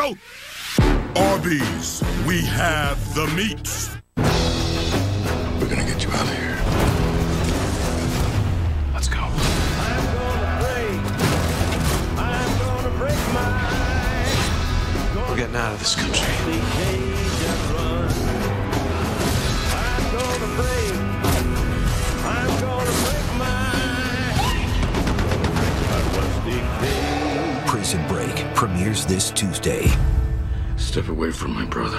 go! Arby's, we have the meats. We're gonna get you out of here. Let's go. We're getting out of this country. Prison Break premieres this Tuesday. Step away from my brother.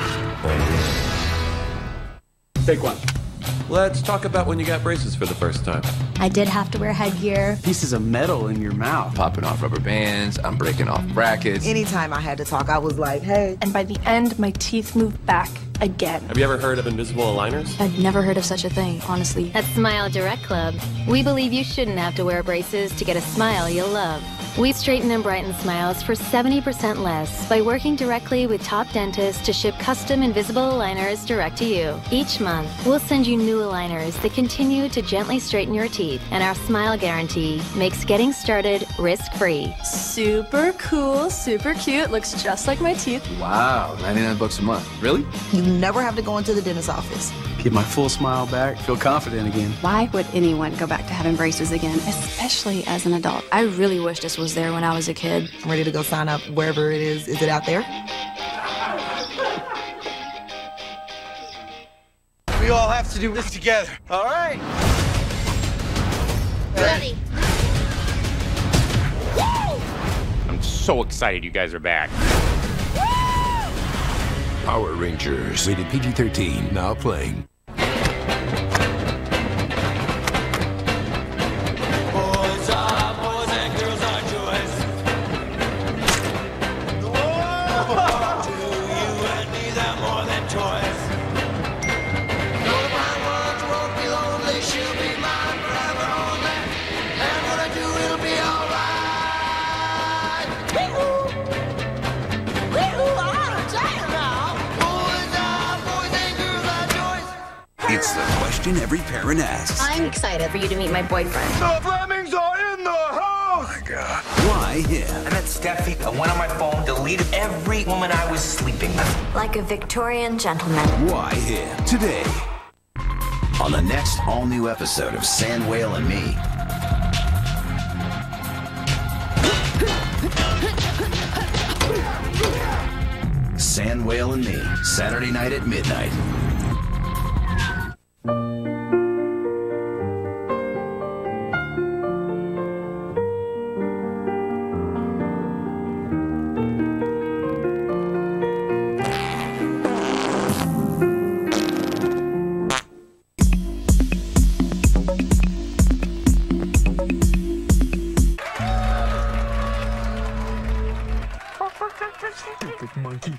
Take one. Let's talk about when you got braces for the first time. I did have to wear headgear. Pieces of metal in your mouth. Popping off rubber bands, I'm breaking off brackets. Anytime I had to talk, I was like, hey. And by the end, my teeth moved back again. Have you ever heard of invisible aligners? I've never heard of such a thing, honestly. At Smile Direct Club, we believe you shouldn't have to wear braces to get a smile you'll love. We straighten and brighten smiles for 70% less by working directly with top dentists to ship custom invisible aligners direct to you. Each month, we'll send you new aligners that continue to gently straighten your teeth, and our smile guarantee makes getting started risk-free. Super cool, super cute, looks just like my teeth. Wow, 99 bucks a month. Really? You never have to go into the dentist's office. Get my full smile back, feel confident again. Why would anyone go back to having braces again, especially as an adult? I really wish this was there when I was a kid. I'm ready to go sign up wherever it is. Is it out there? We all have to do this together, all right? Ready. I'm so excited you guys are back. Power Rangers, rated PG-13, now playing. It's the question every parent asks. I'm excited for you to meet my boyfriend. The Flemings are in the house! Oh my God. Why him? I met Steffi. I went on my phone, deleted every woman I was sleeping with. Like a Victorian gentleman. Why him? Today, on the next all-new episode of Sand Whale and Me. Sand Whale and Me, Saturday night at midnight. Stupid monkey.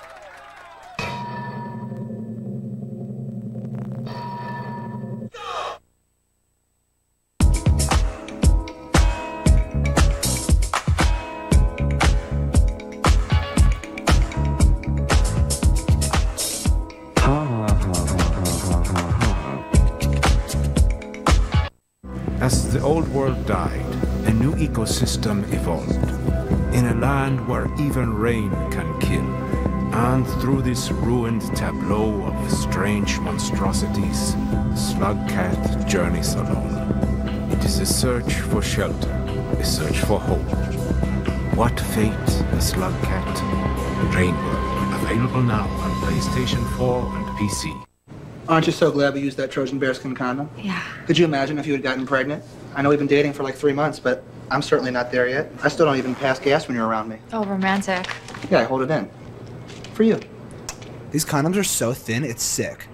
As the old world died, a new ecosystem evolved. In a land where even rain can kill. And through this ruined tableau of strange monstrosities, the slug cat journeys alone. It is a search for shelter, a search for hope. What fate the slug cat? Rain World, available now on PlayStation 4 and PC. Aren't you so glad we used that Trojan bearskin condom? Yeah. Could you imagine if you had gotten pregnant? I know we've been dating for like 3 months, but I'm certainly not there yet. I still don't even pass gas when you're around me. Oh, romantic. Yeah, I hold it in. For you. These condoms are so thin, it's sick.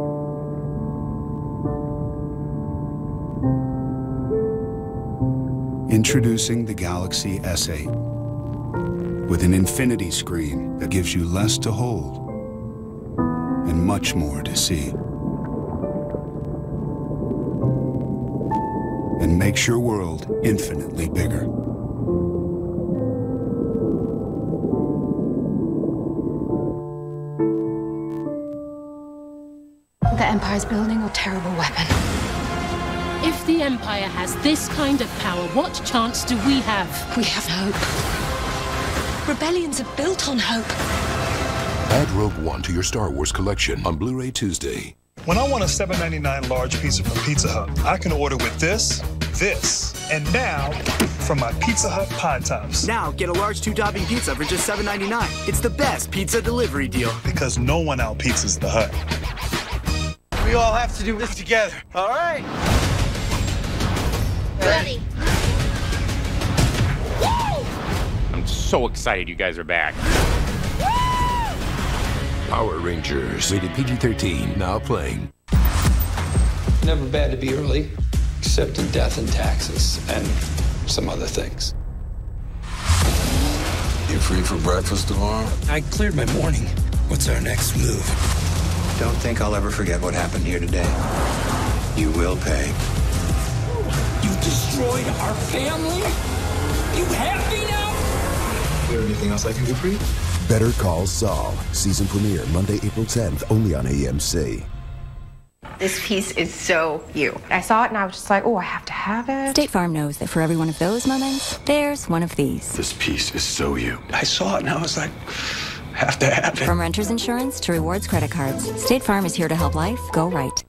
Introducing the Galaxy S8 with an infinity screen that gives you less to hold and much more to see. And makes your world infinitely bigger. The Empire's building a terrible weapon. If the Empire has this kind of power, what chance do we have? We have hope. Rebellions are built on hope. Add Rogue One to your Star Wars collection on Blu-ray Tuesday. When I want a $7.99 large pizza from Pizza Hut, I can order with this, and now from my Pizza Hut Pie Tops. Now get a large 2-topping pizza for just $7.99. It's the best pizza delivery deal. Because no one out-pizzas the Hut. We all have to do this together, all right? Ready. I'm so excited you guys are back. Power Rangers, rated PG-13, now playing. Never bad to be early, except in death and taxes and some other things. You free for breakfast tomorrow? I cleared my morning. What's our next move? Don't think I'll ever forget what happened here today. You will pay. You destroyed our family? You happy now? Is there anything else I can do for you? Better Call Saul, season premiere Monday, April 10th, only on AMC. This piece is so you. I saw it and I was just like, oh, I have to have it. State Farm knows that for every one of those moments, there's one of these. This piece is so you. I saw it and I was like, have to have it. From renter's insurance to rewards credit cards, State Farm is here to help life go right.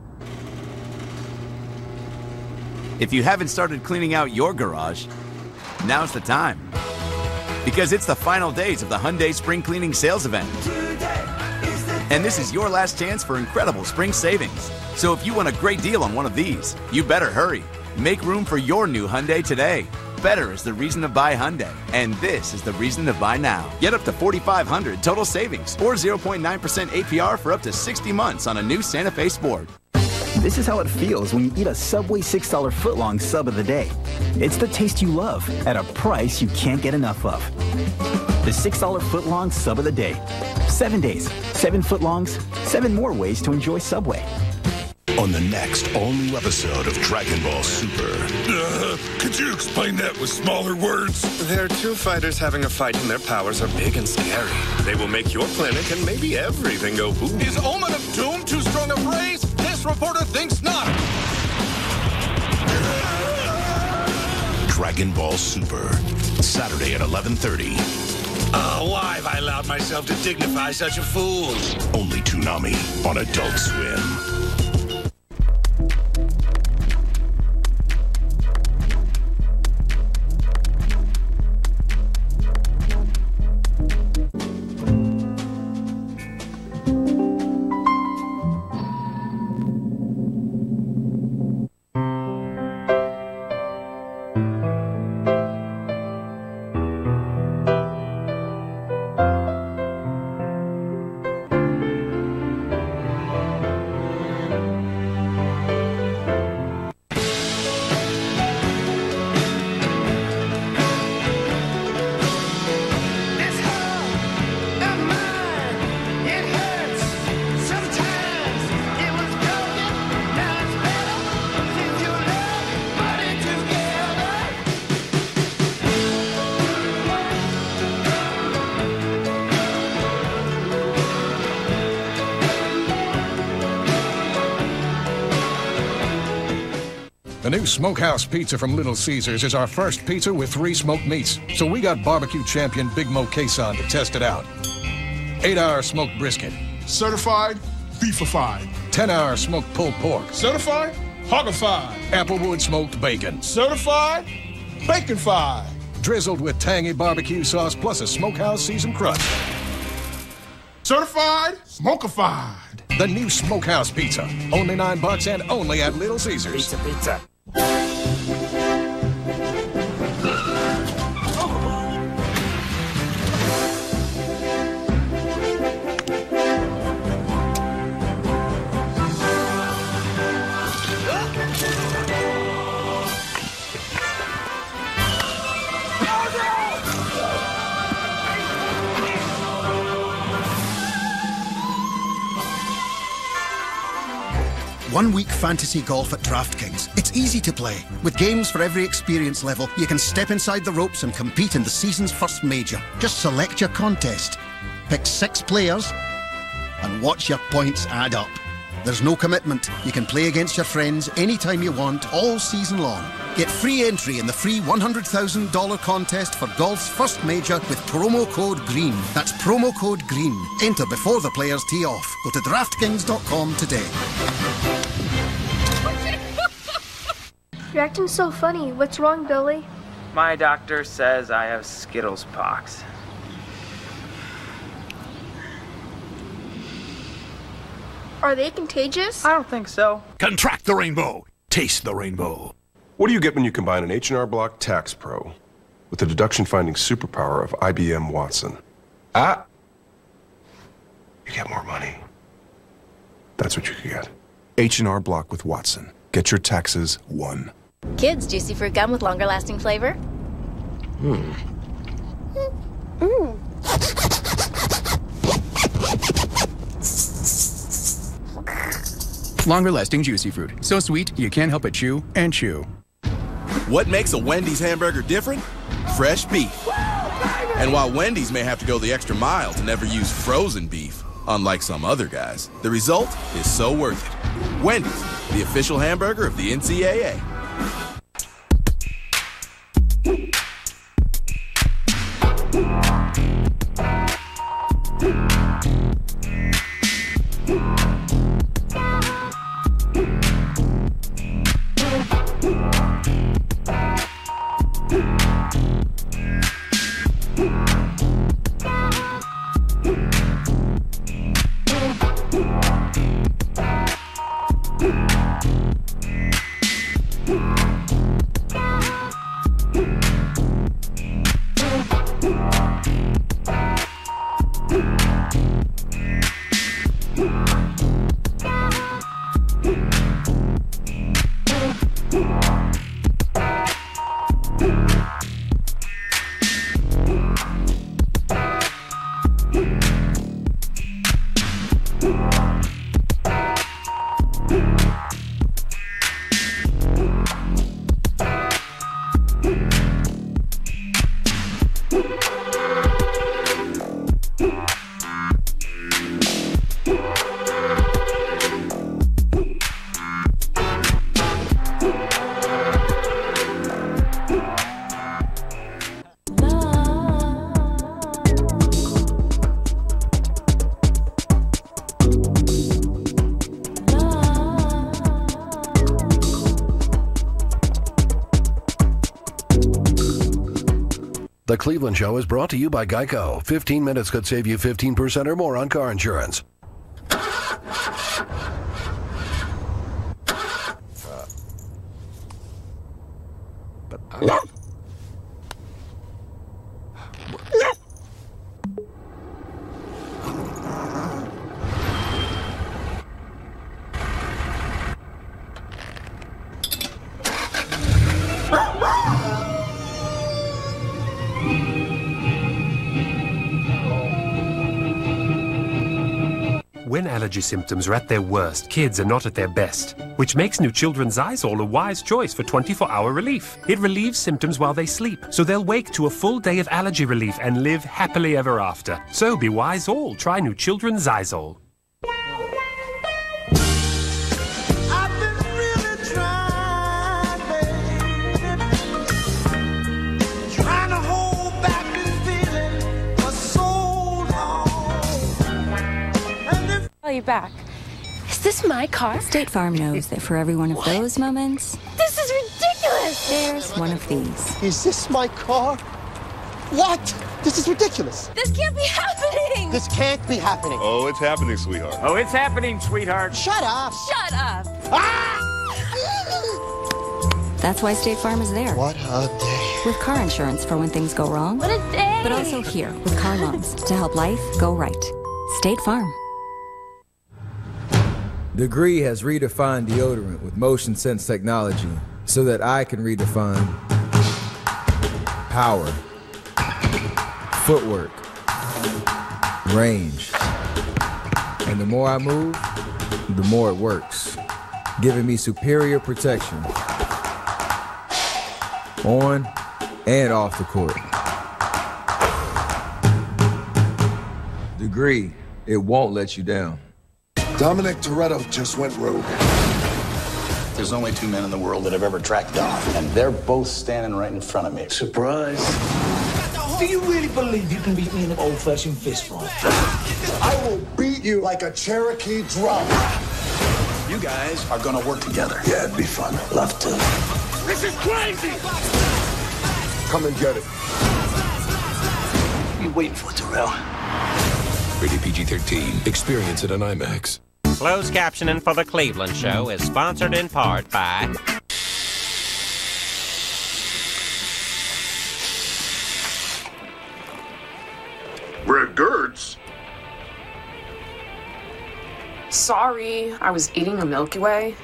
If you haven't started cleaning out your garage, now's the time. Because it's the final days of the Hyundai Spring Cleaning Sales Event. And this is your last chance for incredible spring savings. So if you want a great deal on one of these, you better hurry. Make room for your new Hyundai today. Better is the reason to buy Hyundai, and this is the reason to buy now. Get up to $4,500 total savings or 0.9% APR for up to 60 months on a new Santa Fe Sport. This is how it feels when you eat a Subway $6 footlong sub of the day. It's the taste you love at a price you can't get enough of. The $6 footlong sub of the day. 7 days, 7 footlongs, 7 more ways to enjoy Subway. On the next all-new episode of Dragon Ball Super. Could you explain that with smaller words? There are two fighters having a fight and their powers are big and scary. They will make your planet and maybe everything go boom. Is Omen of Doom too strong a phrase? This reporter thinks not. Dragon Ball Super. Saturday at 11:30. Why have I allowed myself to dignify such a fool? Only Toonami on Adult Swim. The new Smokehouse Pizza from Little Caesars is our first pizza with 3 smoked meats. So we got barbecue champion Big Mo Quezon to test it out. 8-hour smoked brisket. Certified beefified. 10-hour smoked pulled pork. Certified hogified. Applewood smoked bacon. Certified baconfied. Drizzled with tangy barbecue sauce plus a Smokehouse seasoned crust. Certified smokified. The new Smokehouse Pizza. Only $9 and only at Little Caesars. Pizza. One-week fantasy golf at DraftKings. It's easy to play. With games for every experience level, you can step inside the ropes and compete in the season's first major. Just select your contest, pick 6 players, and watch your points add up. There's no commitment. You can play against your friends anytime you want, all season long. Get free entry in the free $100,000 contest for golf's first major with promo code GREEN. That's promo code GREEN. Enter before the players tee off. Go to DraftKings.com today. You're acting so funny. What's wrong, Billy? My doctor says I have Skittles pox. Are they contagious? I don't think so. Contract the rainbow. Taste the rainbow. What do you get when you combine an H&R Block Tax Pro with the deduction-finding superpower of IBM Watson? You get more money. That's what you get. H&R Block with Watson. Get your taxes won. Kids, juicy fruit gum with longer lasting flavor. Longer lasting juicy fruit. So sweet, you can't help but chew and chew. What makes a Wendy's hamburger different? Fresh beef. And while Wendy's may have to go the extra mile to never use frozen beef, unlike some other guys, the result is so worth it. Wendy's, the official hamburger of the NCAA. The Cleveland Show is brought to you by Geico. 15 minutes could save you 15% or more on car insurance. When allergy symptoms are at their worst, kids are not at their best, which makes New Children's Zysol a wise choice for 24-hour relief. It relieves symptoms while they sleep, so they'll wake to a full day of allergy relief and live happily ever after. So be wise all. Try New Children's Zysol. You back. Is this my car? State Farm knows that for every one of those moments, This is ridiculous! there's one of these. Is this my car? What? This is ridiculous. This can't be happening! This can't be happening. Oh, it's happening, sweetheart. Oh, it's happening, sweetheart. Shut up. Shut up! That's why State Farm is there. What a day. With car insurance for when things go wrong. What a day! But also here with car loans to help life go right. State Farm. Degree has redefined deodorant with motion sense technology so that I can redefine power, footwork, range. And the more I move, the more it works, giving me superior protection on and off the court. Degree, it won't let you down. Dominic Toretto just went rogue. There's only 2 men in the world that I've ever tracked down, and they're both standing right in front of me. Surprise. Do you really believe you can beat me in an old-fashioned fist fight? I will beat you like a Cherokee drum. You guys are gonna work together. Yeah, it'd be fun. Love to. This is crazy! Come and get it. You waiting for Terrell? Rated PG-13. Experience it on IMAX. Closed captioning for the Cleveland show is sponsored in part by... Regards. Sorry, I was eating a Milky Way.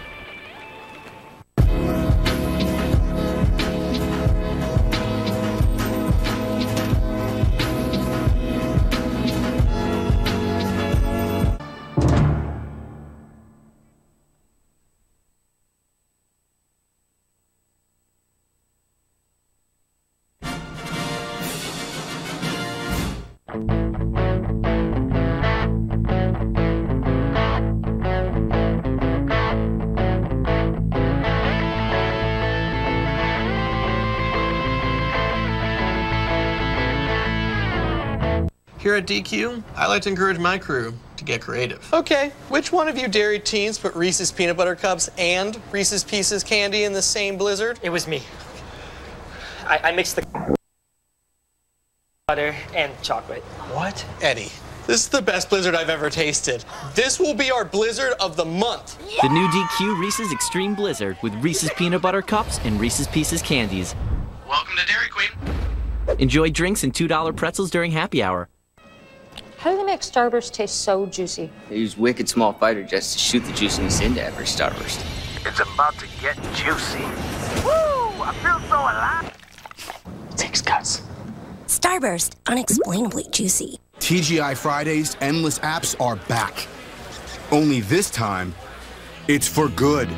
Here at DQ, I like to encourage my crew to get creative. Okay, which one of you dairy teens put Reese's Peanut Butter Cups and Reese's Pieces candy in the same blizzard? It was me. I mixed the butter and chocolate. What? Eddie, this is the best blizzard I've ever tasted. This will be our blizzard of the month. The new DQ Reese's Extreme Blizzard with Reese's Peanut Butter Cups and Reese's Pieces candies. Welcome to Dairy Queen. Enjoy drinks and $2 pretzels during happy hour. How do they make Starburst taste so juicy? They use wicked small fighter jets to shoot the juiciness into every Starburst. It's about to get juicy. Woo! I feel so alive. Takes guts. Starburst, unexplainably juicy. TGI Fridays Endless Apps are back. Only this time, it's for good.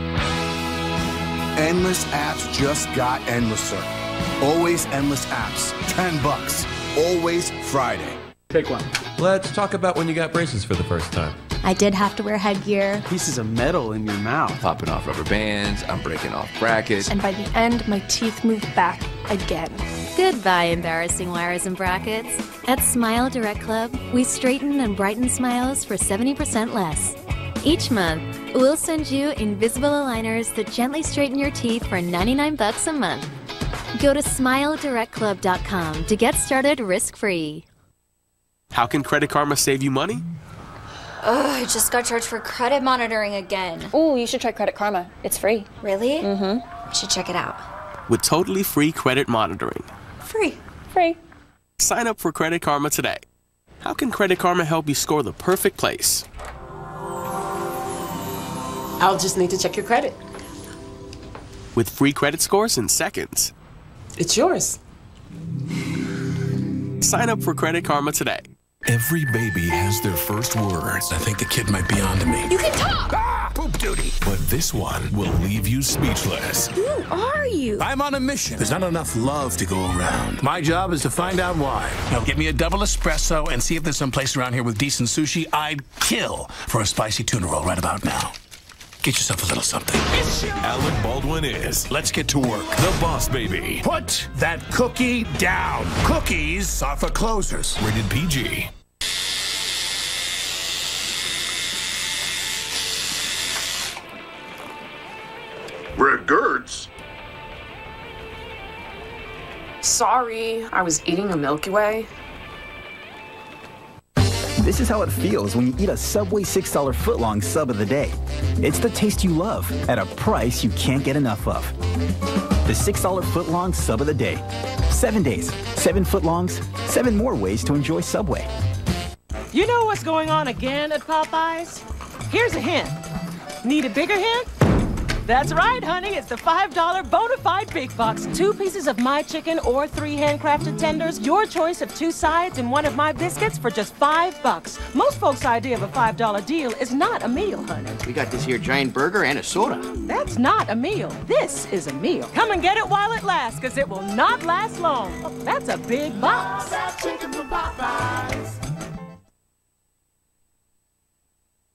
Endless Apps just got endlesser. Always Endless Apps. $10. Always Friday. Take one. Let's talk about when you got braces for the first time. I did have to wear headgear. Pieces of metal in your mouth. Popping off rubber bands, I'm breaking off brackets. And by the end, my teeth moved back again. Goodbye, embarrassing wires and brackets. At Smile Direct Club, we straighten and brighten smiles for 70% less. Each month, we'll send you invisible aligners that gently straighten your teeth for $99 a month. Go to SmileDirectClub.com to get started risk-free. How can Credit Karma save you money? Ugh, I just got charged for credit monitoring again. Ooh, you should try Credit Karma. It's free. Really? Mm-hmm. Should check it out. With totally free credit monitoring. Free. Free. Sign up for Credit Karma today. How can Credit Karma help you score the perfect place? I'll just need to check your credit. With free credit scores in seconds. It's yours. Sign up for Credit Karma today. Every baby has their first words. I think the kid might be onto me. You can talk! Ah, poop duty! But this one will leave you speechless. Who are you? I'm on a mission. There's not enough love to go around. My job is to find out why. Now get me a double espresso and see if there's some place around here with decent sushi. I'd kill for a spicy tuna roll right about now. Get yourself a little something. Alec Baldwin is. Let's get to work. The Boss Baby. Put that cookie down. Cookies are for closers. Rated PG. Regards. Sorry, I was eating a Milky Way. This is how it feels when you eat a Subway $6 footlong sub of the day. It's the taste you love at a price you can't get enough of. The $6 footlong sub of the day. 7 days, 7 footlongs, 7 more ways to enjoy Subway. You know what's going on again at Popeyes? Here's a hint. Need a bigger hint? That's right, honey. It's the $5 Bonafide Big Box. 2 pieces of my chicken or 3 handcrafted tenders. Your choice of 2 sides and 1 of my biscuits for just $5. Most folks' idea of a $5 deal is not a meal, honey. We got this here giant burger and a soda. That's not a meal. This is a meal. Come and get it while it lasts, because it will not last long. That's a big box. Chicken from Popeyes.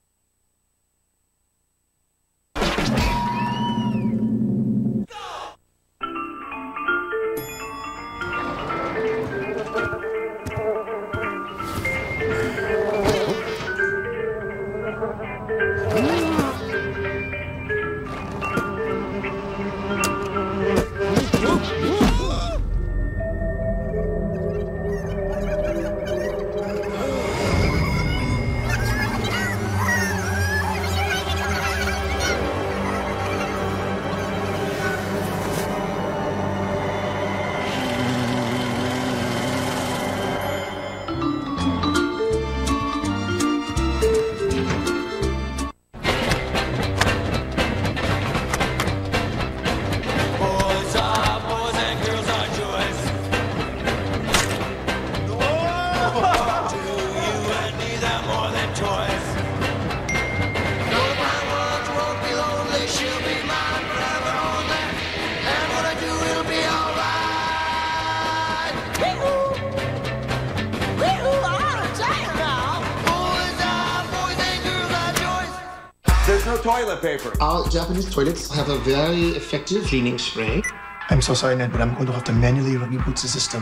toilet paper? All Japanese toilets have a very effective cleaning spray. I'm so sorry, Ned, but I'm going to have to manually reboot the system.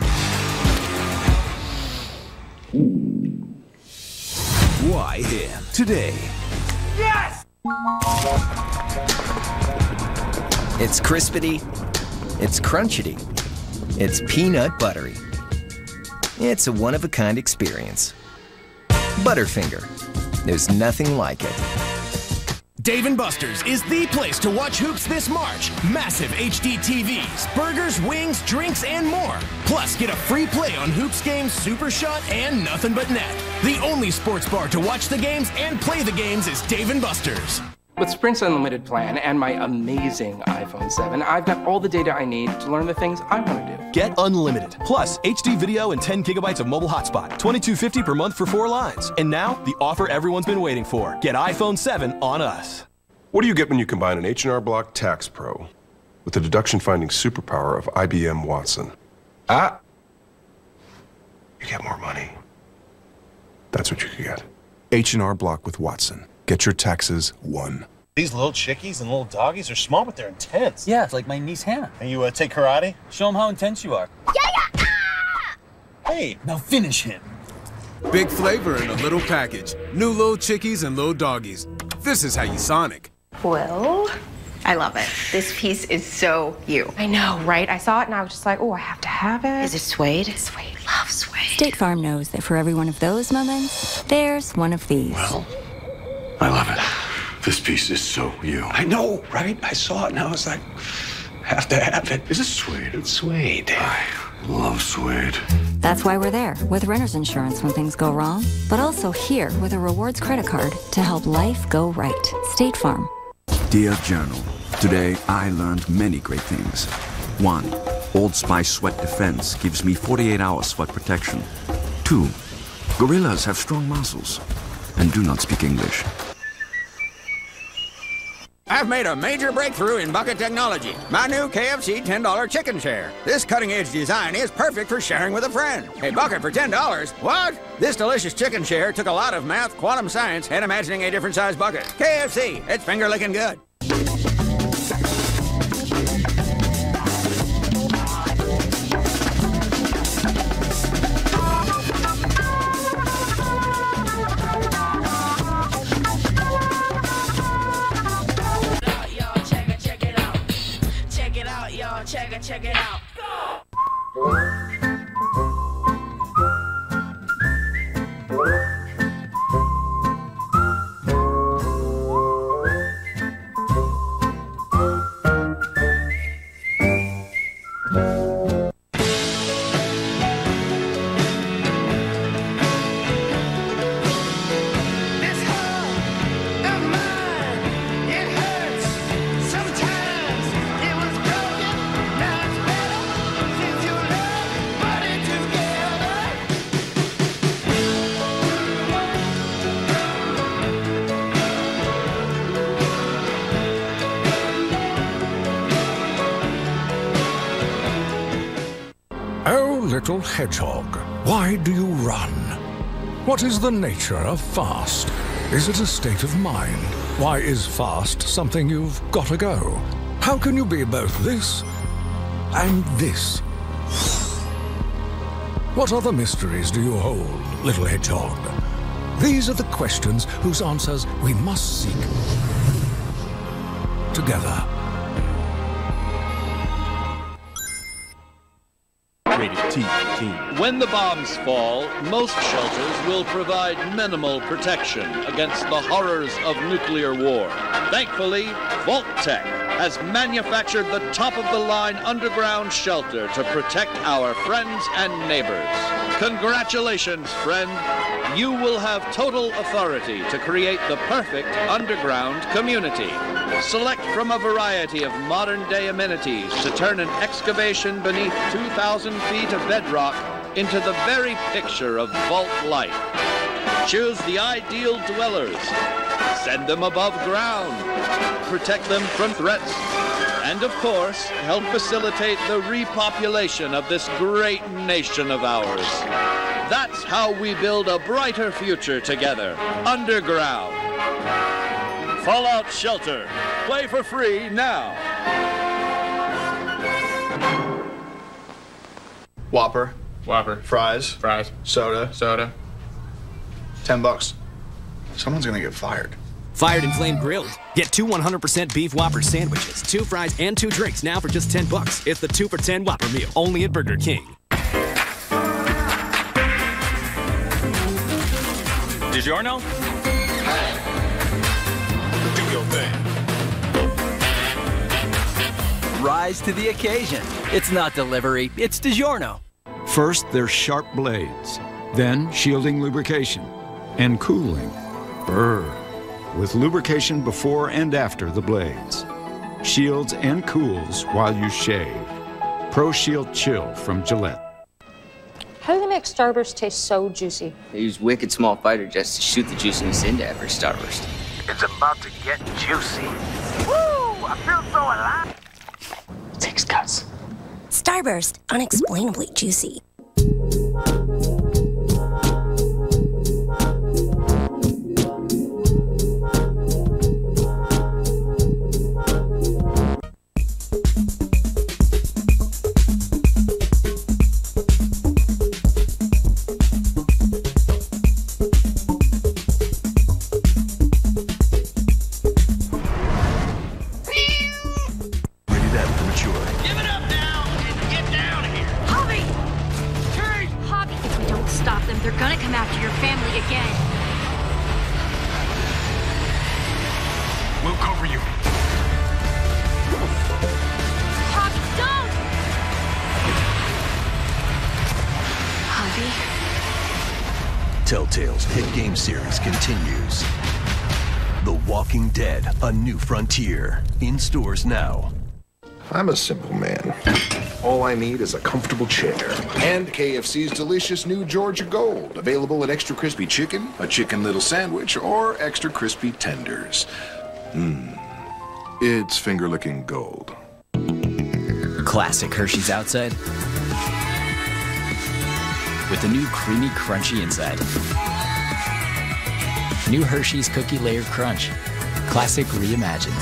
Why him? Today. Yes! It's crispity. It's crunchity. It's peanut buttery. It's a one-of-a-kind experience. Butterfinger. There's nothing like it. Dave & Buster's is the place to watch hoops this March. Massive HD TVs, burgers, wings, drinks, and more. Plus, get a free play on Hoops games, Super Shot, and Nothing But Net. The only sports bar to watch the games and play the games is Dave & Buster's. With Sprint's unlimited plan and my amazing iPhone 7, I've got all the data I need to learn the things I want to do. Get unlimited, plus HD video and 10 gigabytes of mobile hotspot, $22.50 per month for 4 lines. And now, the offer everyone's been waiting for. Get iPhone 7 on us. What do you get when you combine an H&R Block Tax Pro with the deduction-finding superpower of IBM Watson? You get more money. That's what you could get. H&R Block with Watson. Get your taxes won. These little chickies and little doggies are small, but they're intense. Yeah, it's like my niece Hannah. And you take karate? Show them how intense you are. Yeah! Hey! Now finish him. Big flavor in a little package. New little chickies and little doggies. This is how you Sonic. Well, I love it. This piece is so you. I know, right? I saw it and I was just like, oh, I have to have it. Is it suede? Suede. Love suede. State Farm knows that for every one of those moments, there's one of these. Well, I love it. This piece is so you. I know, right? I saw it and I was like, have to have it. Is it suede? It's suede. I love suede. That's why we're there with renter's insurance when things go wrong, but also here with a rewards credit card to help life go right. State Farm. Dear Journal, today I learned many great things. 1. Old Spice Sweat Defense gives me 48 hours sweat protection. 2. Gorillas have strong muscles and do not speak English. I've made a major breakthrough in bucket technology. My new KFC $10 chicken share. This cutting-edge design is perfect for sharing with a friend. A bucket for $10? What? This delicious chicken share took a lot of math, quantum science, and imagining a different size bucket. KFC, it's finger-licking good. Check it out. Little hedgehog, why do you run? What is the nature of fast? Is it a state of mind? Why is fast something you've got to go? How can you be both this and this? What other mysteries do you hold, little hedgehog? These are the questions whose answers we must seek together. When the bombs fall, most shelters will provide minimal protection against the horrors of nuclear war. Thankfully, Vault-Tec has manufactured the top-of-the-line underground shelter to protect our friends and neighbors. Congratulations, friend. You will have total authority to create the perfect underground community. Select from a variety of modern-day amenities to turn an excavation beneath 2,000 feet of bedrock into the very picture of vault life. Choose the ideal dwellers. Send them above ground. Protect them from threats. And, of course, help facilitate the repopulation of this great nation of ours. That's how we build a brighter future together, underground. Fallout Shelter. Play for free now. Whopper. Whopper. Fries. Fries. Soda. Soda. $10. Someone's gonna get fired. Fired and Flame Grilled. Get 2 100% beef Whopper sandwiches, 2 fries, and 2 drinks now for just $10. It's the 2 for $10 Whopper meal, only at Burger King. DiGiorno? Do your thing. Rise to the occasion. It's not delivery, it's DiGiorno. First, they're sharp blades, then shielding lubrication and cooling. Brr. With lubrication before and after the blades. Shields and cools while you shave. Pro Shield Chill from Gillette. How do they make Starburst taste so juicy? They use wicked small fighter jets to shoot the juiciness into every Starburst. It's about to get juicy. Woo! I feel so alive. It takes guts. Starburst, unexplainably juicy. Telltale's hit game series continues. The Walking Dead, A New Frontier. In stores now. I'm a simple man. All I need is a comfortable chair. And KFC's delicious new Georgia Gold. Available in extra crispy chicken, a chicken little sandwich, or extra crispy tenders. It's finger-licking gold. Classic Hershey's outside. With the new creamy, crunchy inside. New Hershey's Cookie Layered Crunch. Classic reimagined.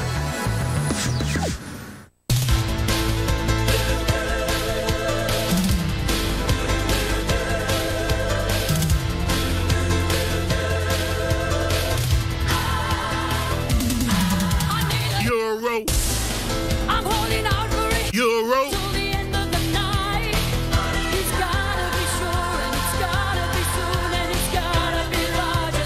Euro. I'm holding out for it. Euro. Till the end of the night. It's gotta be sure and it's gotta be soon and it's gotta be larger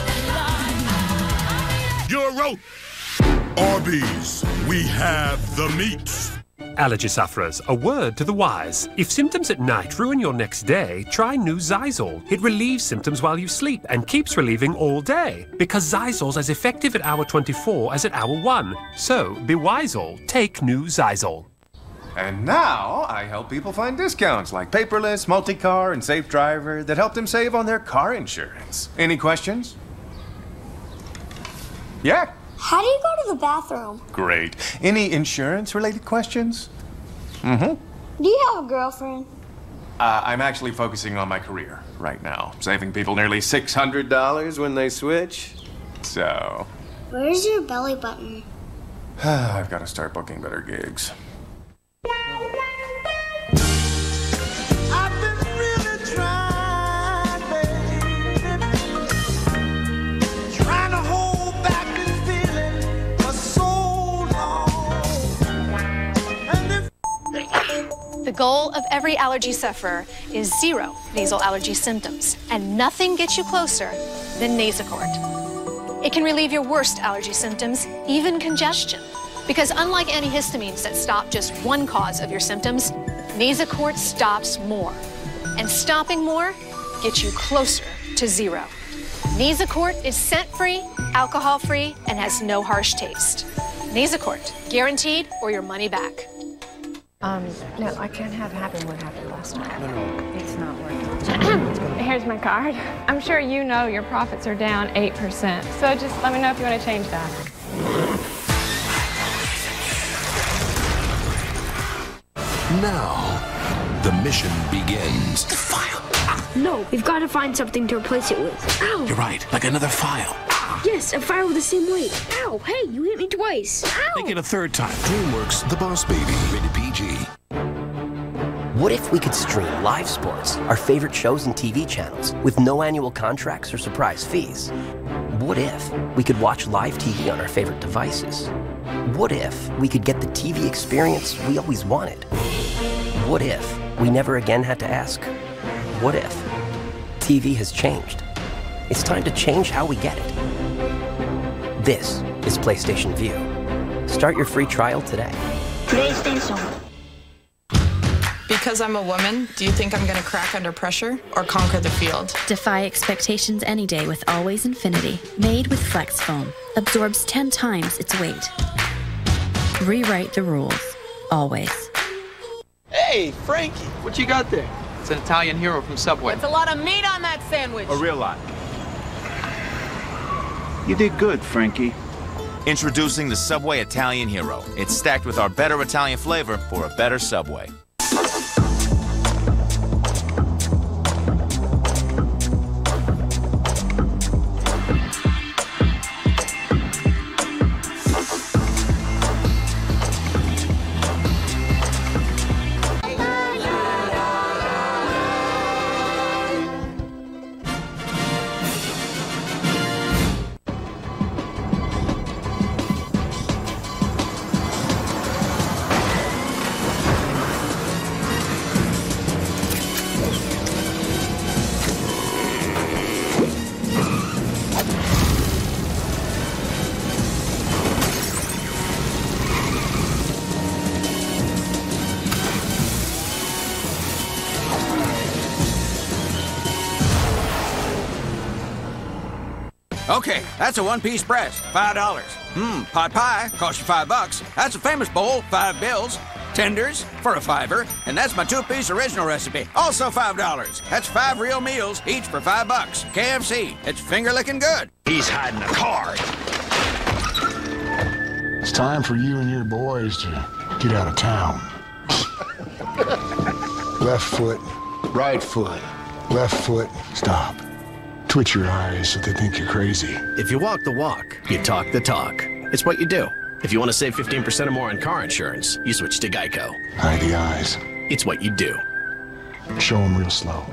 than life. Euro. Arby's, we have the meats. Allergy sufferers, a word to the wise. If symptoms at night ruin your next day, try new Zysol. It relieves symptoms while you sleep and keeps relieving all day. Because Zysol's as effective at hour 24 as at hour 1. So, be Wisol. Take new Zysol. And now, I help people find discounts like Paperless, Multi-Car, and Safe Driver that help them save on their car insurance. Any questions? Yeah? How do you go to the bathroom? Great. Any insurance-related questions? Do you have a girlfriend? I'm actually focusing on my career right now, saving people nearly $600 when they switch. So... Where's your belly button? I've got to start booking better gigs. The goal of every allergy sufferer is 0 nasal allergy symptoms, and nothing gets you closer than Nasacort. It can relieve your worst allergy symptoms, even congestion, because unlike antihistamines that stop just one cause of your symptoms, Nasacort stops more, and stopping more gets you closer to 0. Nasacort is scent-free, alcohol-free, and has no harsh taste. Nasacort, guaranteed or your money back. No, I can't have happen what happened last time. No. It's not working. Here's my card. I'm sure you know your profits are down 8%, so just let me know if you want to change that. Now, the mission begins. The file. No, we've got to find something to replace it with. Ow! You're right, like another file. Yes, a fire with the same weight. Ow, hey, you hit me twice. Ow! Make it a third time. DreamWorks The Boss Baby, rated PG. What if we could stream live sports, our favorite shows and TV channels, with no annual contracts or surprise fees? What if we could watch live TV on our favorite devices? What if we could get the TV experience we always wanted? What if we never again had to ask, what if? TV has changed. It's time to change how we get it. This is PlayStation Vue. Start your free trial today. PlayStation. Because I'm a woman, do you think I'm going to crack under pressure or conquer the field? Defy expectations any day with Always Infinity. Made with Flex Foam. Absorbs 10 times its weight. Rewrite the rules. Always. Hey, Frankie, what you got there? It's an Italian hero from Subway. It's a lot of meat on that sandwich. A real lot. You did good, Frankie. Introducing the Subway Italian Hero. It's stacked with our better Italian flavor for a better Subway. Okay, that's a one-piece breast, $5. Pot pie, cost you $5. That's a famous bowl, 5 bills. Tenders for a $5, and that's my 2-piece original recipe, also $5. That's 5 real meals, each for $5. KFC, it's finger-licking good. He's hiding a card. It's time for you and your boys to get out of town. Left foot, right foot, left foot, stop. Twitch your eyes so they think you're crazy. If you walk the walk, you talk the talk. It's what you do. If you want to save 15% or more on car insurance, you switch to Geico. Hide the eyes. It's what you do. Show them real slow.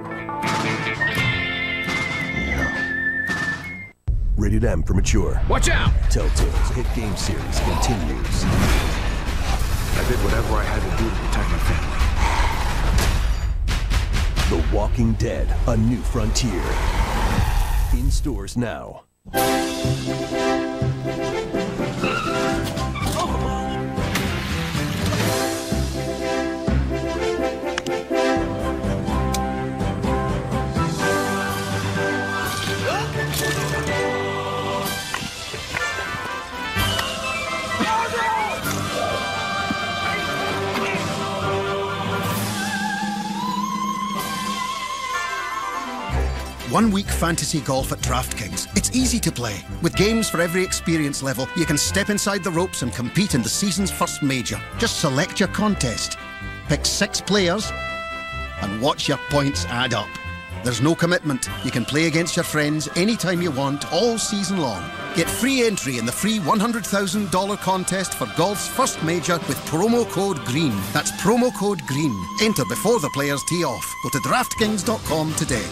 Rated M for mature. Watch out! Telltale's hit game series continues. I did whatever I had to do to protect my family. The Walking Dead, A New Frontier. In stores now. One-week fantasy golf at DraftKings. It's easy to play. With games for every experience level, you can step inside the ropes and compete in the season's first major. Just select your contest, pick 6 players, and watch your points add up. There's no commitment. You can play against your friends anytime you want, all season long. Get free entry in the free $100,000 contest for golf's first major with promo code GREEN. That's promo code GREEN. Enter before the players tee off. Go to DraftKings.com today.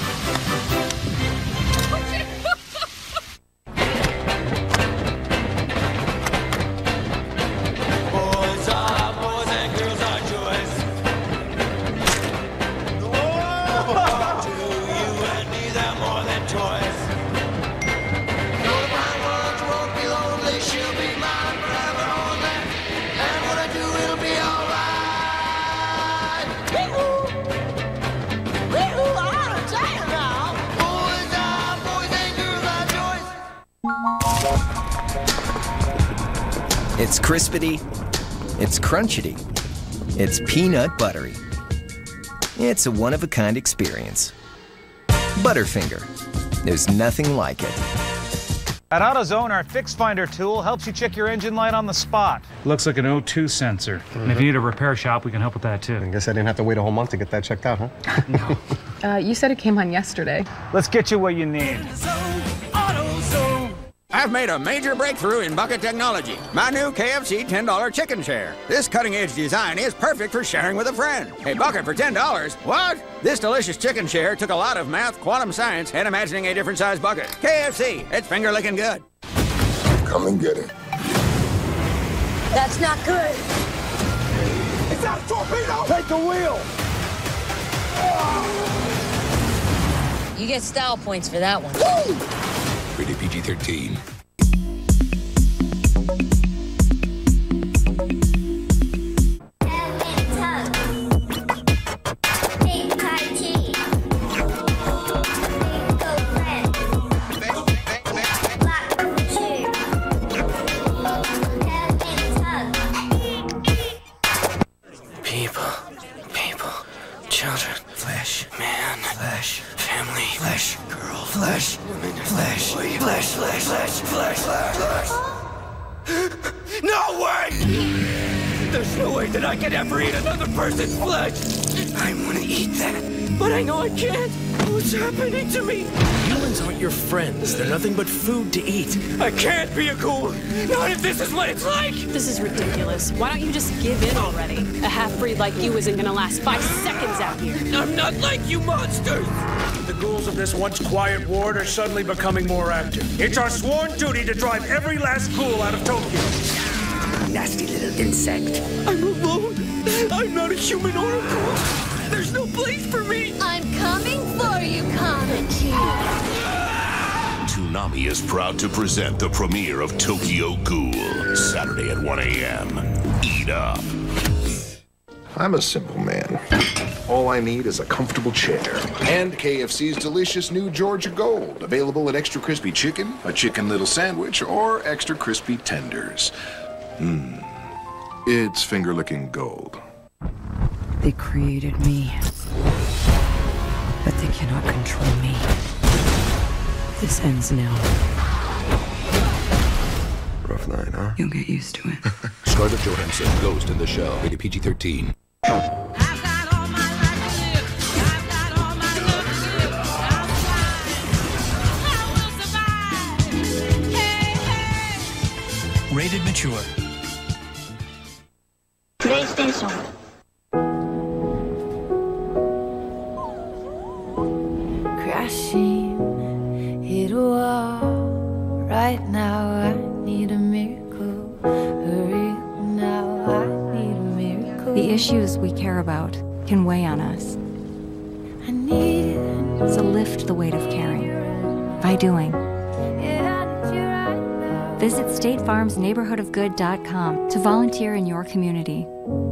It's crispity, it's crunchity, it's peanut buttery. It's a one-of-a-kind experience. Butterfinger. There's nothing like it. At AutoZone, our Fix Finder tool helps you check your engine light on the spot. Looks like an O2 sensor. And if you need a repair shop, we can help with that too. I guess I didn't have to wait a whole month to get that checked out, huh? You said it came on yesterday. Let's get you what you need. AutoZone. I've made a major breakthrough in bucket technology. My new KFC $10 chicken share. This cutting-edge design is perfect for sharing with a friend. A bucket for $10? What? This delicious chicken share took a lot of math, quantum science, and imagining a different size bucket. KFC, it's finger-licking good. Come and get it. That's not good. It's that torpedo! Take the wheel! You get style points for that one. Woo! Rated PG-13. Children, flesh, man, flesh, family, flesh, girl, flesh, woman, flesh, flesh, flesh, flesh, flesh, flesh. No way! There's no way that I could ever eat another person's flesh. I want to eat that, but I know I can't. What's happening to me? Humans aren't your friends. They're nothing but food to eat. I can't be a ghoul. Not if this is what it's like. This is ridiculous. Why don't you just give in already? A half-breed like you isn't gonna last 5 seconds out here. I'm not like you monsters. The ghouls of this once quiet ward are suddenly becoming more active. It's our sworn duty to drive every last ghoul out of Tokyo. Nasty little insect. I'm alone. I'm not a human or a ghoul. There's no place for me. I'm coming for you, Comet King. Toonami is proud to present the premiere of Tokyo Ghoul, Saturday at 1 a.m. Eat up. I'm a simple man. All I need is a comfortable chair. And KFC's delicious new Georgia Gold, available in extra crispy chicken, a chicken little sandwich, or extra crispy tenders. It's finger-licking gold. They created me, but they cannot control me. This ends now. Rough night, huh? You'll get used to it. Scarlett Johansson, Ghost in the Shell. Rated PG-13. Rated mature. PlayStation. Crashing, hit a wall. Right now, I need a miracle. Hurry now, I need a miracle. The issues we care about can weigh on us. I need it. So lift the weight of caring by doing. Visit StateFarmsNeighborhoodofGood.com to volunteer in your community.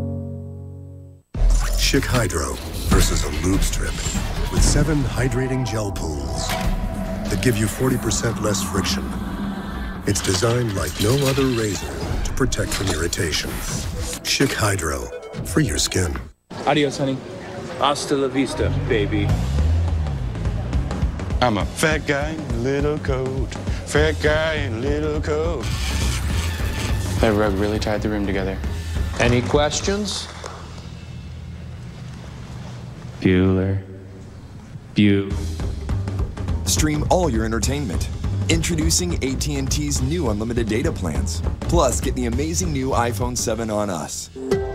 Schick Hydro versus a lube strip with 7 hydrating gel pools that give you 40% less friction. It's designed like no other razor to protect from irritation. Schick Hydro for your skin. Adios, honey. Hasta la vista, baby. I'm a fat guy in a little coat. Fat guy in a little coat. That rug really tied the room together. Any questions? Bueller. Stream all your entertainment. Introducing AT&T's new unlimited data plans. Plus, get the amazing new iPhone 7 on us.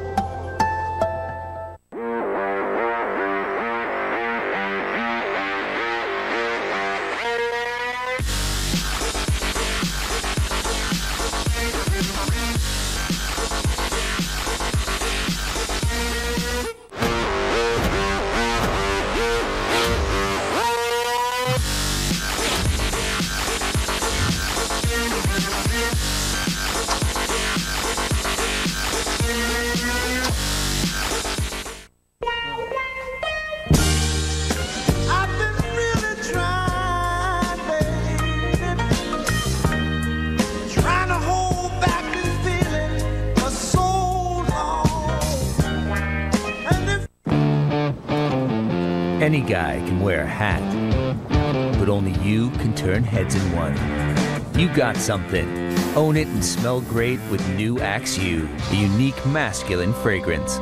Any guy can wear a hat, but only you can turn heads in one. You got something. Own it and smell great with new Axe U, a unique masculine fragrance.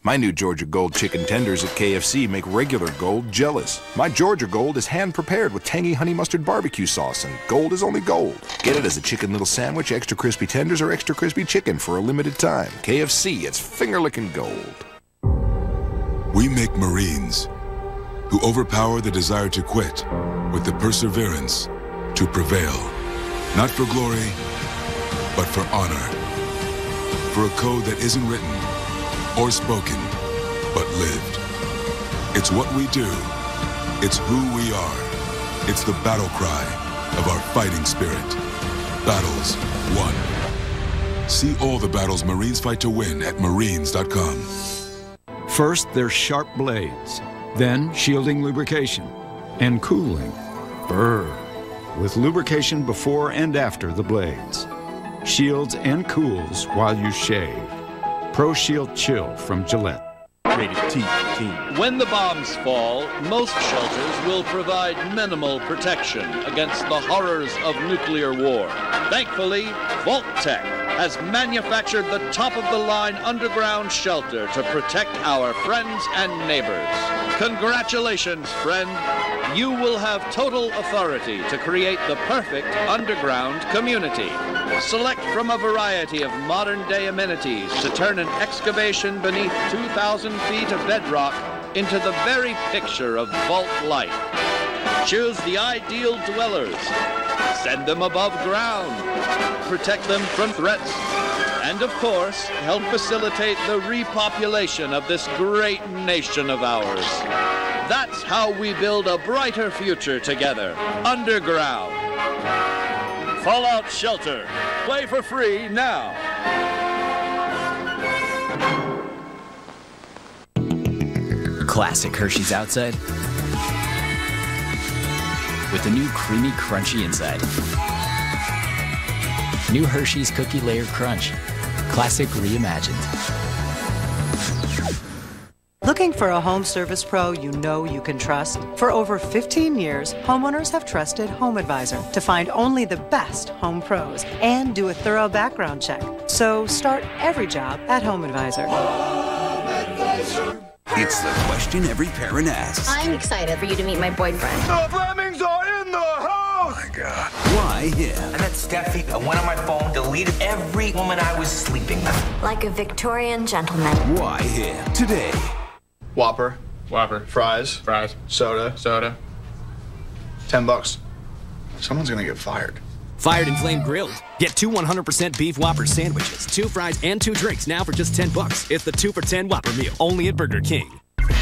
My new Georgia Gold chicken tenders at KFC make regular Gold jealous. My Georgia Gold is hand-prepared with tangy honey mustard barbecue sauce, and Gold is only Gold. Get it as a chicken little sandwich, extra crispy tenders, or extra crispy chicken for a limited time. KFC, it's finger-licking Gold. We make Marines who overpower the desire to quit with the perseverance to prevail. Not for glory, but for honor. For a code that isn't written or spoken, but lived. It's what we do. It's who we are. It's the battle cry of our fighting spirit. Battles won. See all the battles Marines fight to win at marines.com. First, they're sharp blades. Then, shielding lubrication. And cooling. Brrr. With lubrication before and after the blades. Shields and cools while you shave. Pro Shield Chill from Gillette. Rated T. When the bombs fall, most shelters will provide minimal protection against the horrors of nuclear war. Thankfully, Vault-Tec has manufactured the top-of-the-line underground shelter to protect our friends and neighbors. Congratulations, friend. You will have total authority to create the perfect underground community. Select from a variety of modern-day amenities to turn an excavation beneath 2,000 feet of bedrock into the very picture of vault life. Choose the ideal dwellers. Send them above ground. Protect them from threats. And, of course, help facilitate the repopulation of this great nation of ours. That's how we build a brighter future together, underground. Fallout Shelter. Play for free now. Classic Hershey's outside with the new creamy, crunchy inside. New Hershey's Cookie Layer Crunch. Classic reimagined. Looking for a home service pro you know you can trust? For over 15 years, homeowners have trusted Home Advisor to find only the best home pros and do a thorough background check. So start every job at Home Advisor. It's the question every parent asks. I'm excited for you to meet my boyfriend. The Flemings are in the house! Oh my God. Why him? I met Steffi. I went on my phone, deleted every woman I was sleeping with. Like a Victorian gentleman. Why him? Today. Whopper. Fries. Soda. $10. Someone's gonna get fired. Fired and Flame Grilled. Get 2 100% beef Whopper sandwiches, 2 fries, and 2 drinks now for just $10. It's the 2 for $10 Whopper meal, only at Burger King.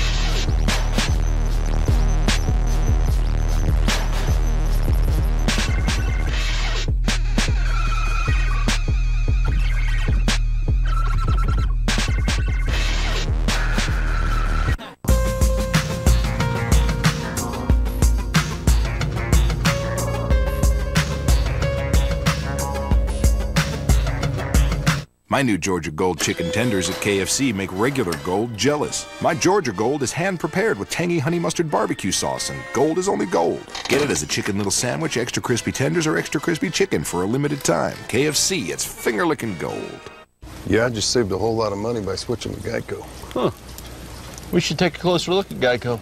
My new Georgia Gold chicken tenders at KFC make regular Gold jealous. My Georgia Gold is hand-prepared with tangy honey mustard barbecue sauce, and Gold is only Gold. Get it as a chicken little sandwich, extra crispy tenders, or extra crispy chicken for a limited time. KFC, it's finger-licking Gold. Yeah, I just saved a whole lot of money by switching to Geico. Huh. We should take a closer look at Geico.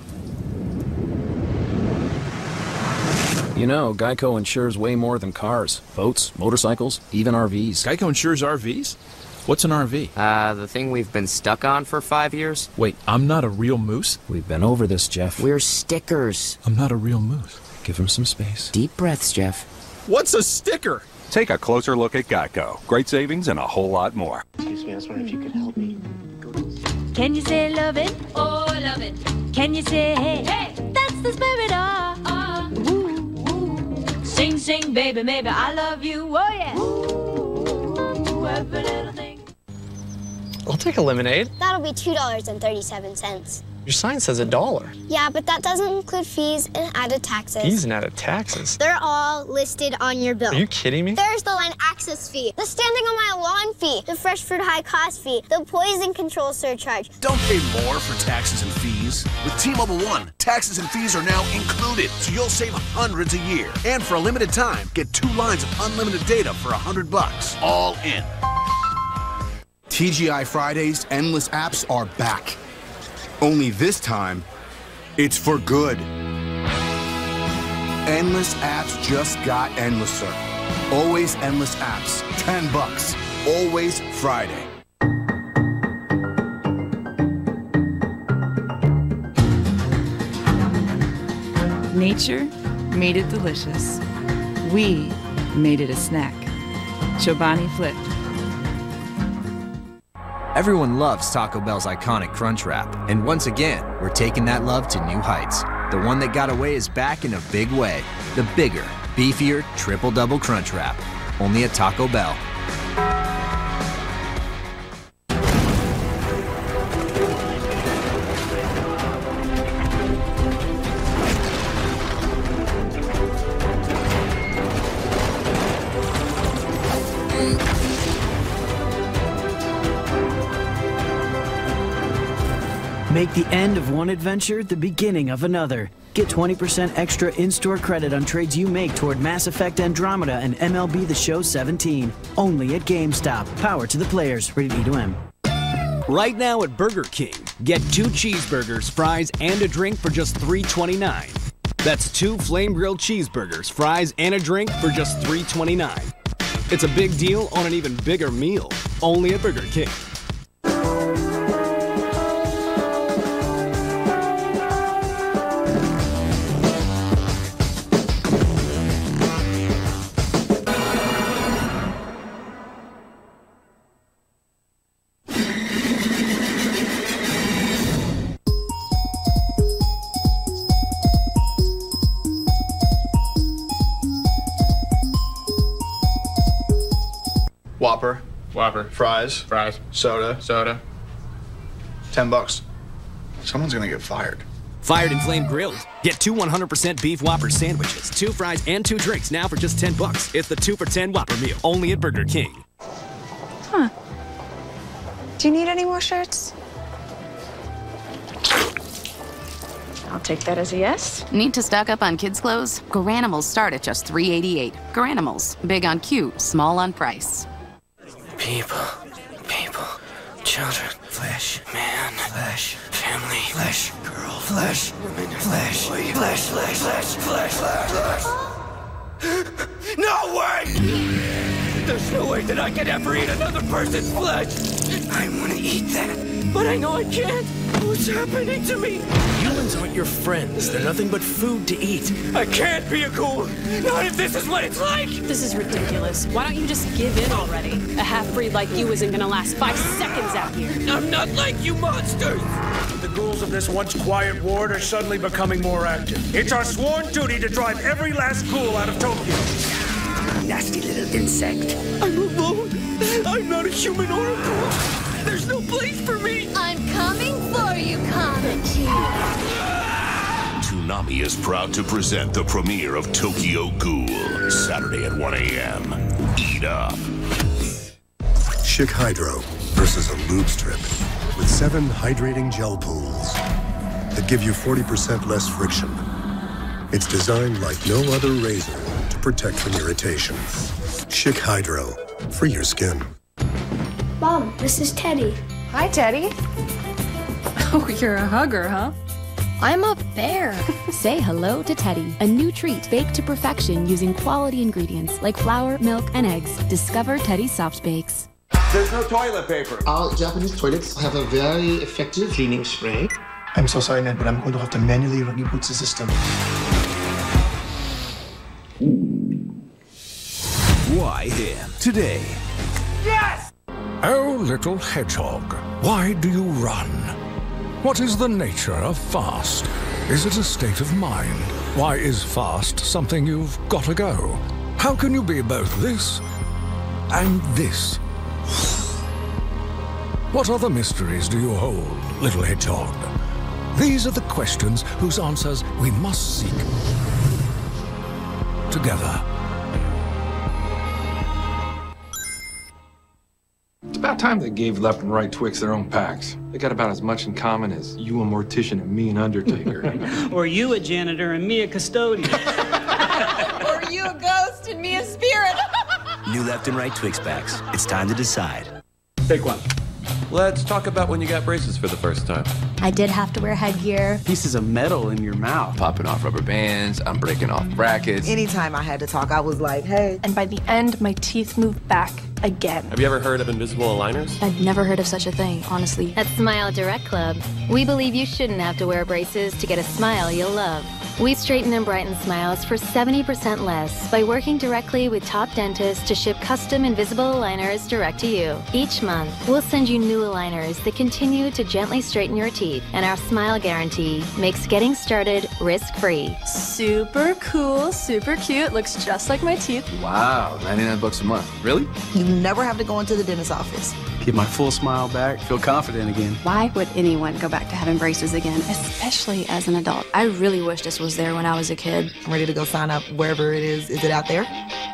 You know, Geico insures way more than cars, boats, motorcycles, even RVs. Geico insures RVs? What's an RV? The thing we've been stuck on for 5 years. Wait, I'm not a real moose? We've been over this, Jeff. We're stickers. I'm not a real moose. Give him some space. Deep breaths, Jeff. What's a sticker? Take a closer look at Geico. Great savings and a whole lot more. Excuse me, I was wondering if you could help me. Can you say love it? Oh, love it. Can you say hey? Hey! That's the spirit of. Ooh. Sing, sing, baby, maybe I love you. Oh, yeah. Ooh, every little thing. I'll take a lemonade. That'll be $2.37. Your sign says $1. Yeah, but that doesn't include fees and added taxes. Fees and added taxes? They're all listed on your bill. Are you kidding me? There's the line access fee, the standing on my lawn fee, the fresh fruit high cost fee, the poison control surcharge. Don't pay more for taxes and fees. With T-Mobile One, taxes and fees are now included, so you'll save hundreds a year. And for a limited time, get 2 lines of unlimited data for $100. All in. TGI Fridays Endless Apps are back. Only this time, it's for good. Endless Apps just got endlesser. Always Endless Apps, $10. Always Friday. Nature made it delicious. We made it a snack. Chobani Flip. Everyone loves Taco Bell's iconic Crunch Wrap, and once again, we're taking that love to new heights. The one that got away is back in a big way. The bigger, beefier, triple-double Crunch Wrap. Only at Taco Bell. Make the end of one adventure the beginning of another. Get 20% extra in-store credit on trades you make toward Mass Effect Andromeda and MLB The Show 17. Only at GameStop. Power to the players. Rated E2M. Right now at Burger King, get 2 cheeseburgers, fries, and a drink for just $3.29. That's 2 flame-grilled cheeseburgers, fries, and a drink for just $3.29. It's a big deal on an even bigger meal. Only at Burger King. Whopper. Whopper. Fries. Fries. Soda. Soda. $10. Someone's gonna get fired. Fired and Flame Grilled. Get 2 100% beef Whopper sandwiches, 2 fries, and 2 drinks now for just $10. It's the 2 for $10 Whopper meal. Only at Burger King. Huh. Do you need any more shirts? I'll take that as a yes. Need to stock up on kids' clothes? Garanimals start at just $3.88. Garanimals. Big on cute, small on price. People, children, flesh, man, flesh, family, flesh, girl, flesh, woman, flesh, flesh. No way! There's no way that I could ever eat another person's flesh! I want to eat that, but I know I can't! What's happening to me? Humans aren't your friends. They're nothing but food to eat. I can't be a ghoul! Not if this is what it's like! This is ridiculous. Why don't you just give in already? A half-breed like you isn't gonna last 5 seconds out here. I'm not like you monsters! The ghouls of this once quiet ward are suddenly becoming more active. It's our sworn duty to drive every last ghoul out of Tokyo. Nasty little insect. I'm alone. I'm not a human or a ghoul. There's no place for me. I'm coming for you, Comic Kid. Toonami is proud to present the premiere of Tokyo Ghoul, Saturday at 1 a.m. Eat up. Schick Hydro versus a lube strip with 7 hydrating gel pools that give you 40% less friction. It's designed like no other razor to protect from irritation. Schick Hydro, free your skin. Mom, this is Teddy. Hi, Teddy. Oh, you're a hugger, huh? I'm a bear. Say hello to Teddy, a new treat baked to perfection using quality ingredients like flour, milk, and eggs. Discover Teddy's Soft Bakes. There's no toilet paper. Our Japanese toilets have a very effective cleaning spray. I'm so sorry, Ned, but I'm going to have to manually reboot the system. Why him? Today. Yes! Oh, little hedgehog, why do you run? What is the nature of fast? Is it a state of mind? Why is fast something you've got to go? How can you be both this and this? What other mysteries do you hold, little hedgehog? These are the questions whose answers we must seek together. It's about time they gave left and right Twix their own packs. They got about as much in common as you a mortician and me an undertaker. Or you a janitor and me a custodian. Or you a ghost and me a spirit. New left and right Twix packs. It's time to decide. Take one. Let's talk about when you got braces for the first time. I did have to wear headgear. Pieces of metal in your mouth. Popping off rubber bands, I'm breaking off brackets. Anytime I had to talk, I was like, hey. And by the end, my teeth moved back again. Have you ever heard of invisible aligners? I'd never heard of such a thing, honestly. At Smile Direct Club, we believe you shouldn't have to wear braces to get a smile you'll love. We straighten and brighten smiles for 70% less by working directly with top dentists to ship custom invisible aligners direct to you. Each month, we'll send you new aligners that continue to gently straighten your teeth, and our smile guarantee makes getting started risk-free. Super cool, super cute, looks just like my teeth. Wow, 99 bucks a month. Really? You never have to go into the dentist's office. Get my full smile back, feel confident again. Why would anyone go back to having braces again, especially as an adult? I really wish this was there when I was a kid. I'm ready to go sign up wherever it is. Is it out there?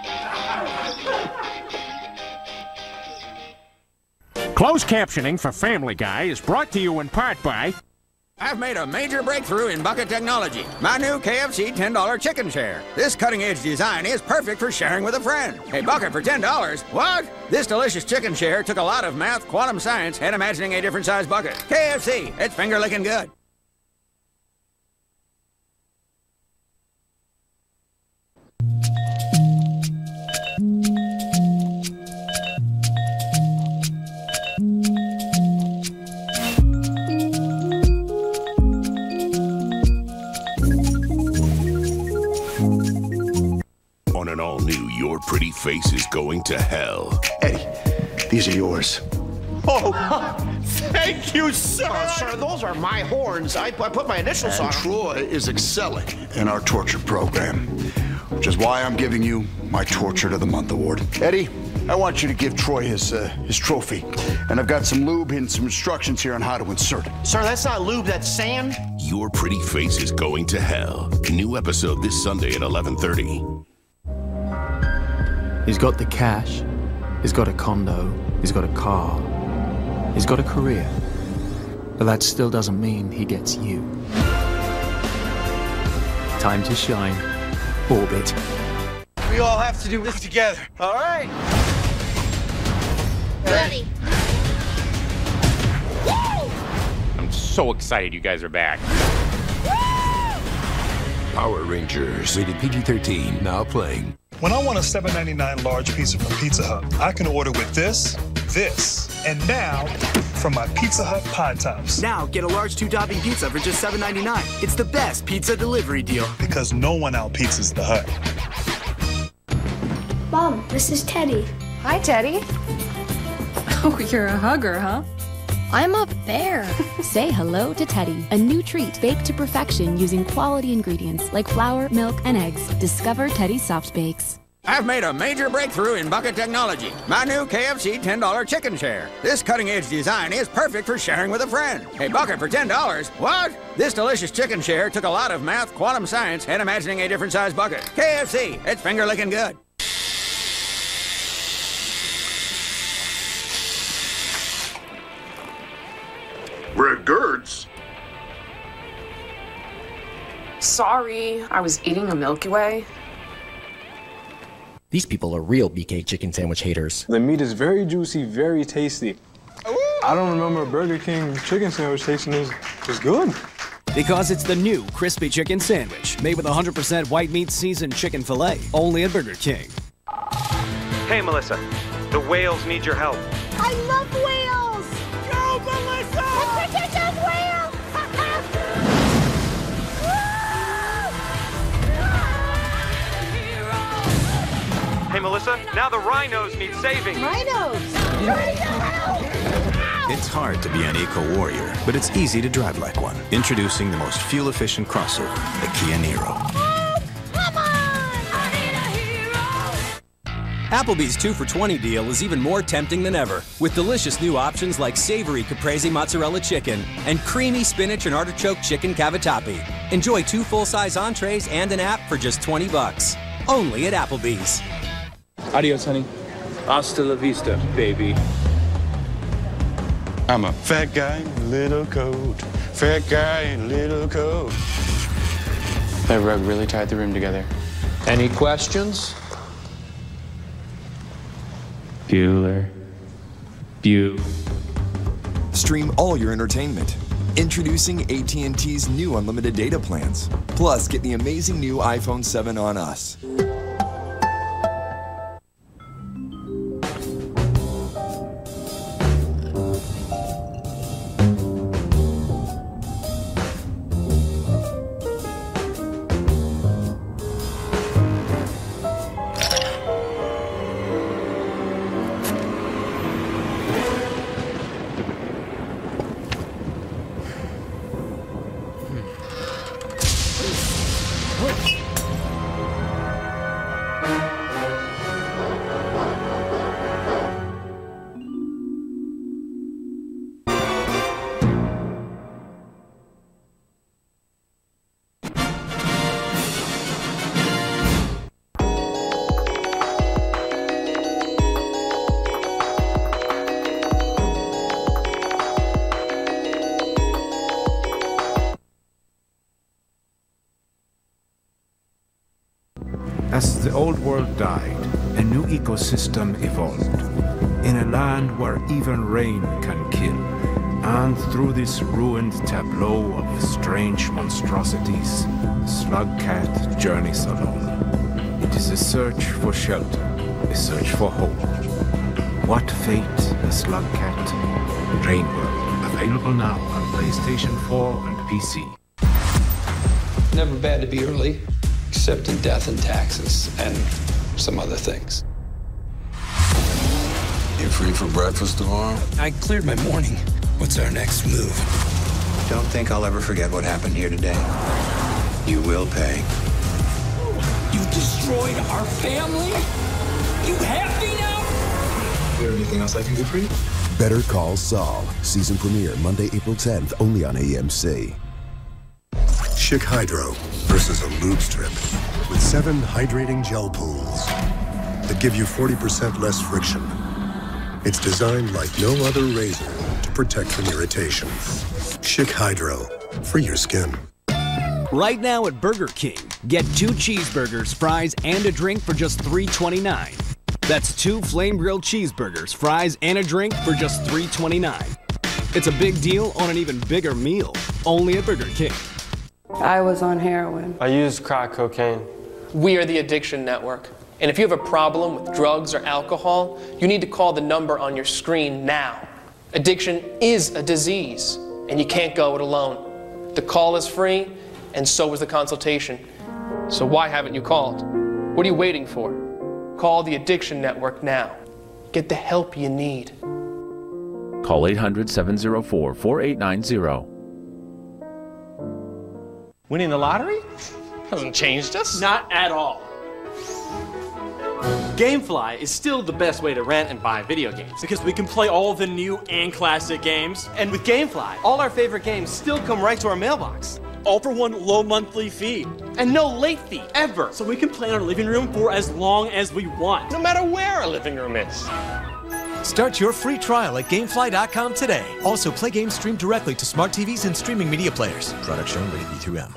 Closed captioning for Family Guy is brought to you in part by... I've made a major breakthrough in bucket technology. My new KFC $10 chicken share. This cutting-edge design is perfect for sharing with a friend. A bucket for $10? What? This delicious chicken share took a lot of math, quantum science, and imagining a different size bucket. KFC, it's finger-licking good. On an all-new Your Pretty Face is Going to Hell. Eddie, these are yours. Oh, thank you, sir. Sir, those are my horns. I put my initials on And them. Troy is excelling in our torture program, which is why I'm giving you my Torture of the Month award. Eddie, I want you to give Troy his trophy. And I've got some lube and some instructions here on how to insert it. Sir, that's not lube, that's sand. Your Pretty Face is Going to Hell. New episode this Sunday at 11:30. He's got the cash, he's got a condo, he's got a car, he's got a career. But that still doesn't mean he gets you. Time to shine. Orbit. We all have to do this together, all right? Ready. I'm so excited you guys are back. Power Rangers, rated PG-13, now playing. When I want a $7.99 large pizza from Pizza Hut, I can order with this, and now from my Pizza Hut Pie Tops. Now get a large 2-topping pizza for just $7.99. It's the best pizza delivery deal. Because no one out-pizzas the Hut. Mom, this is Teddy. Hi, Teddy. Oh, you're a hugger, huh? I'm a bear. Say hello to Teddy, a new treat baked to perfection using quality ingredients like flour, milk, and eggs. Discover Teddy Soft Bakes. I've made a major breakthrough in bucket technology. My new KFC $10 chicken share. This cutting-edge design is perfect for sharing with a friend. A bucket for $10? What? This delicious chicken share took a lot of math, quantum science, and imagining a different size bucket. KFC, it's finger-licking good. We're at Gert's. Sorry, I was eating a Milky Way. These people are real BK chicken sandwich haters. The meat is very juicy, very tasty. I don't remember a Burger King chicken sandwich tasting as good. Because it's the new crispy chicken sandwich, made with 100% white meat seasoned chicken filet, only at Burger King. Hey, Melissa, the whales need your help. I love whales! Go, Melissa! Let's protect those whales! Hey, Melissa, now the rhinos need saving. Rhinos! It's hard to be an eco-warrior, but it's easy to drive like one. Introducing the most fuel-efficient crossover, the Kia Niro. Applebee's 2 for $20 deal is even more tempting than ever, with delicious new options like savory caprese mozzarella chicken and creamy spinach and artichoke chicken cavatappi. Enjoy 2 full-size entrees and an app for just $20. Only at Applebee's. Adios, honey. Hasta la vista, baby. I'm a fat guy in a little coat. Fat guy in a little coat. That rug really tied the room together. Any questions? Bueller. Stream all your entertainment. Introducing AT&T's new unlimited data plans. Plus, get the amazing new iPhone 7 on us. As the old world died, a new ecosystem evolved. In a land where even rain can kill. And through this ruined tableau of strange monstrosities, the slug cat journeys alone. It is a search for shelter, a search for hope. What fate the slug cat? Rain World, available now on PlayStation 4 and PC. Never bad to be early. Except in death and taxes and some other things. You free for breakfast tomorrow? I cleared my morning. What's our next move? Don't think I'll ever forget what happened here today. You will pay. You destroyed our family? You happy now? Is there anything else I can do for you? Better Call Saul. Season premiere Monday, April 10th, only on AMC. Schick Hydro versus a lube strip with 7 hydrating gel pools that give you 40% less friction. It's designed like no other razor to protect from irritation. Schick Hydro for your skin. Right now at Burger King, get 2 cheeseburgers, fries, and a drink for just $3.29. That's 2 flame-grilled cheeseburgers, fries, and a drink for just $3.29. It's a big deal on an even bigger meal, only at Burger King. I was on heroin. I used crack cocaine. We are the Addiction Network. And if you have a problem with drugs or alcohol, you need to call the number on your screen now. Addiction is a disease, and you can't go it alone. The call is free, and so is the consultation. So why haven't you called? What are you waiting for? Call the Addiction Network now. Get the help you need. Call 800-704-4890. Winning the lottery hasn't changed us. Not at all. GameFly is still the best way to rent and buy video games because we can play all the new and classic games. And with GameFly, all our favorite games still come right to our mailbox. All for one low monthly fee. And no late fee, ever. So we can play in our living room for as long as we want. No matter where our living room is. Start your free trial at Gamefly.com today. Also, play games streamed directly to smart TVs and streaming media players. Product shown rated B2M.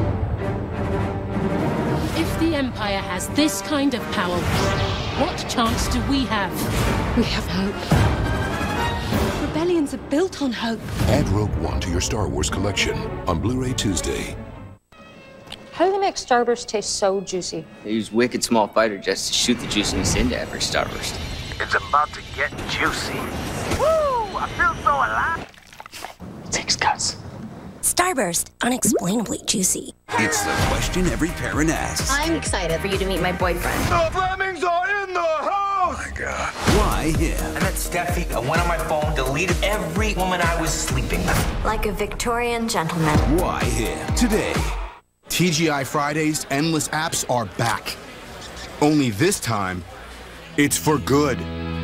If the Empire has this kind of power, what chance do we have? We have hope. Rebellions are built on hope. Add Rogue One to your Star Wars collection on Blu-ray Tuesday. How do they make Starburst taste so juicy? They use wicked small fighter jets to shoot the juiciness into every Starburst. It's about to get juicy. Woo! I feel so alive. It takes guts. Starburst, unexplainably juicy. It's the question every parent asks. I'm excited for you to meet my boyfriend. The Flemings are in the house! Oh my God. Why him? I met Steffi. I went on my phone, deleted every woman I was sleeping with. Like a Victorian gentleman. Why him? Today, TGI Fridays Endless Apps are back. Only this time, it's for good.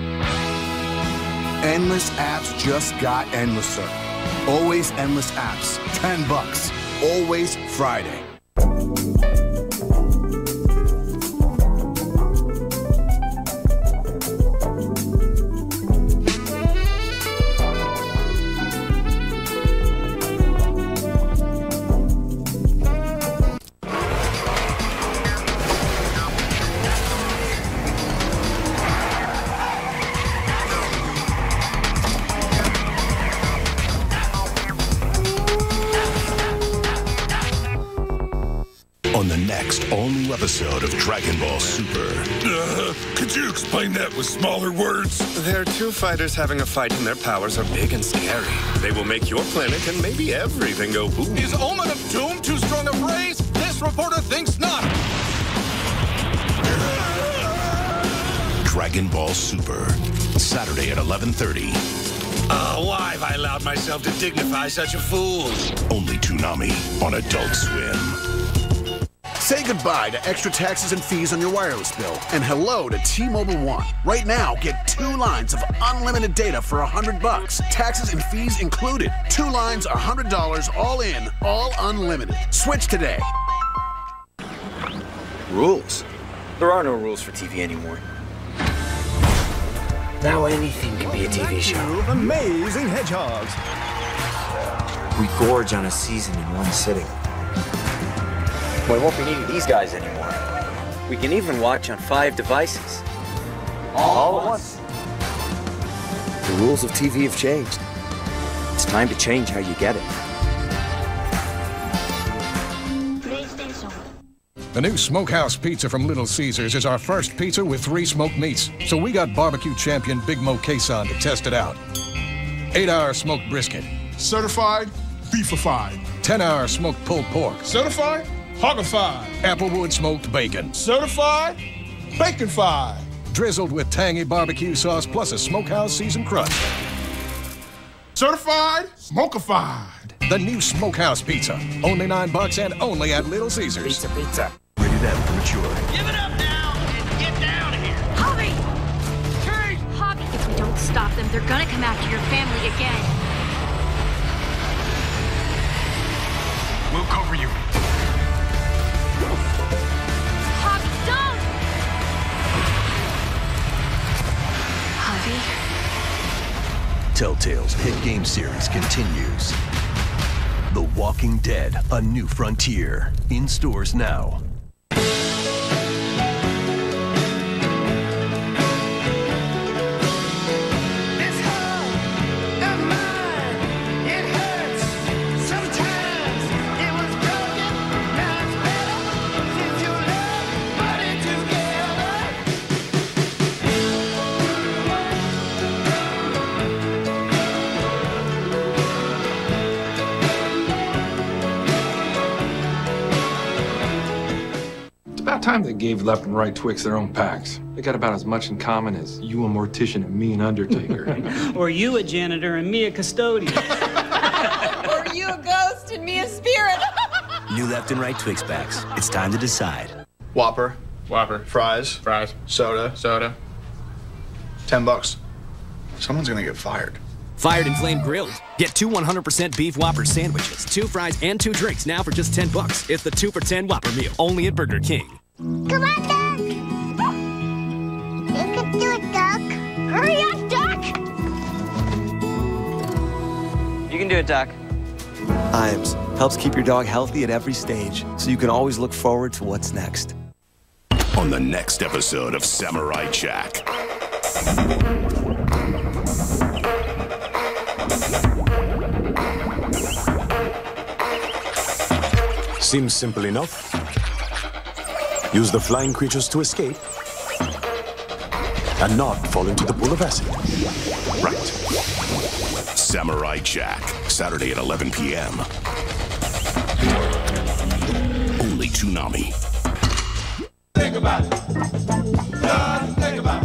Endless apps just got endlesser. Always endless apps. $10. Always Friday. episode of Dragon Ball Super. Could you explain that with smaller words? There are two fighters having a fight, and their powers are big and scary. They will make your planet and maybe everything go boom. Is Omen of Doom too strong a phrase? This reporter thinks not. Dragon Ball Super, Saturday at 11:30. Oh, why have I allowed myself to dignify such a fool? Only Toonami on Adult Swim. Say goodbye to extra taxes and fees on your wireless bill, and hello to T-Mobile One. Right now, get 2 lines of unlimited data for $100. Taxes and fees included. 2 lines, $100, all in, all unlimited. Switch today. Rules? There are no rules for TV anymore. Now anything can be a TV show. Amazing hedgehogs. We gorge on a season in one sitting. We won't be needing these guys anymore. We can even watch on 5 devices. All at once. The rules of TV have changed. It's time to change how you get it. The new Smokehouse Pizza from Little Caesars is our first pizza with 3 smoked meats. So we got barbecue champion Big Mo Queson to test it out. 8-hour smoked brisket. Certified beefified. 10-hour smoked pulled pork. Certified hoggified. Applewood smoked bacon. Certified baconfied. Drizzled with tangy barbecue sauce plus a Smokehouse seasoned crust. Certified smokified. The new Smokehouse Pizza. Only $9 and only at Little Caesars. Pizza. Rated M for mature. Give it up now and get down here. Hobby! Turn! Hobby! If we don't stop them, they're gonna come after your family again. We'll cover you. Hobby, don't! Hobby? Telltale's hit game series continues. The Walking Dead, A New Frontier. In stores now. Time they gave left and right Twix their own packs. They got about as much in common as you a mortician and me an undertaker. Or you a janitor and me a custodian. Or you a ghost and me a spirit. New left and right Twix packs. It's time to decide. Whopper. Whopper. Fries. Fries. Soda. Soda. $10. Someone's gonna get fired. Fired and Flame Grilled. Get 2 100% beef Whopper sandwiches, 2 fries, and 2 drinks now for just $10. It's the 2 for $10 Whopper meal, only at Burger King. Come on, Duck! You can do it, Duck! Hurry up, Duck! You can do it, Doc. IAMS helps keep your dog healthy at every stage, so you can always look forward to what's next. On the next episode of Samurai Jack. Seems simple enough. Use the flying creatures to escape and not fall into the pool of acid. Right. Samurai Jack, Saturday at 11 p.m. Only Toonami. Think about it. Just think about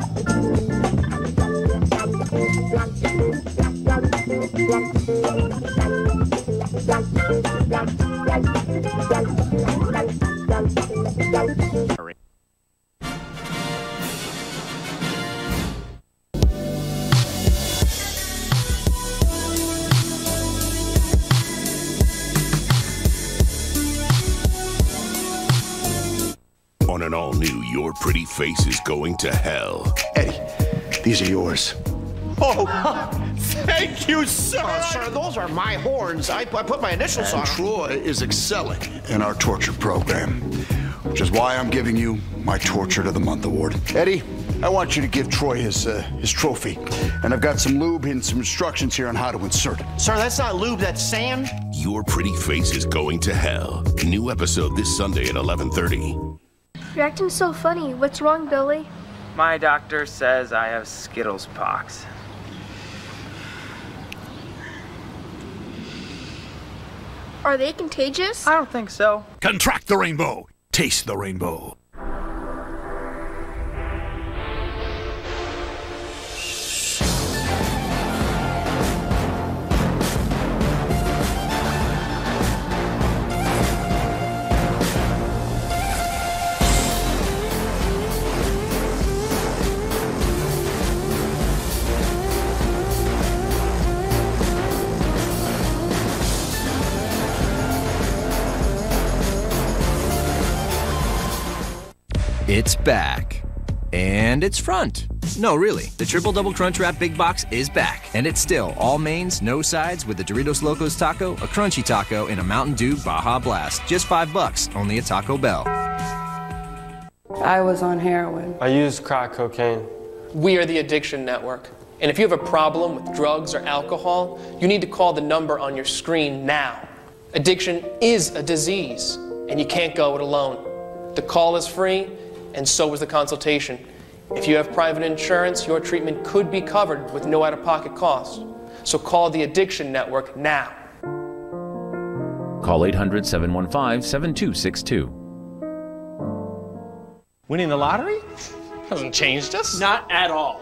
On an all-new Your Pretty Face is Going to Hell. Eddie, these are yours. Oh, thank you, sir. Sir, those are my horns. I put my initials on And them. Troy is excelling in our torture program, which is why I'm giving you my Tortured of the Month award. Eddie, I want you to give Troy his trophy. And I've got some lube and some instructions here on how to insert it. Sir, that's not lube, that's sand. Your Pretty Face is Going to Hell. New episode this Sunday at 11:30. You're acting so funny. What's wrong, Billy? My doctor says I have Skittles pox. Are they contagious? I don't think so. Contract the rainbow. Taste the rainbow. It's back. And it's front. No, really. The Triple Double Crunch Wrap Big Box is back. And it's still all mains, no sides, with the Doritos Locos Taco, a Crunchy Taco, and a Mountain Dew Baja Blast. Just $5, only at Taco Bell. I was on heroin. I used crack cocaine. We are the Addiction Network. And if you have a problem with drugs or alcohol, you need to call the number on your screen now. Addiction is a disease, and you can't go it alone. The call is free, and so is the consultation. If you have private insurance, your treatment could be covered with no out-of-pocket cost. So call the Addiction Network now. Call 800-715-7262. Winning the lottery? Hasn't changed us. Not at all.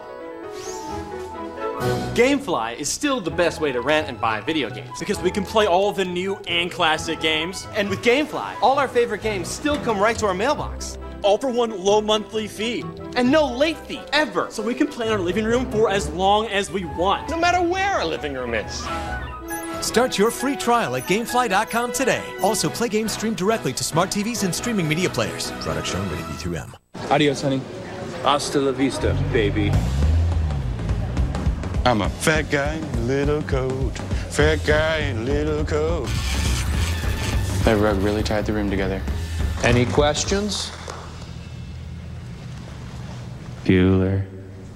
GameFly is still the best way to rent and buy video games because we can play all the new and classic games. And with GameFly, all our favorite games still come right to our mailbox. All for one low monthly fee. And no late fee, ever. So we can play in our living room for as long as we want. No matter where our living room is. Start your free trial at Gamefly.com today. Also, play games streamed directly to smart TVs and streaming media players. Product shown rated B2M. Adios, honey. Hasta la vista, baby. I'm a fat guy in a little coat. Fat guy in a little coat. That rug really tied the room together. Any questions? Bueller.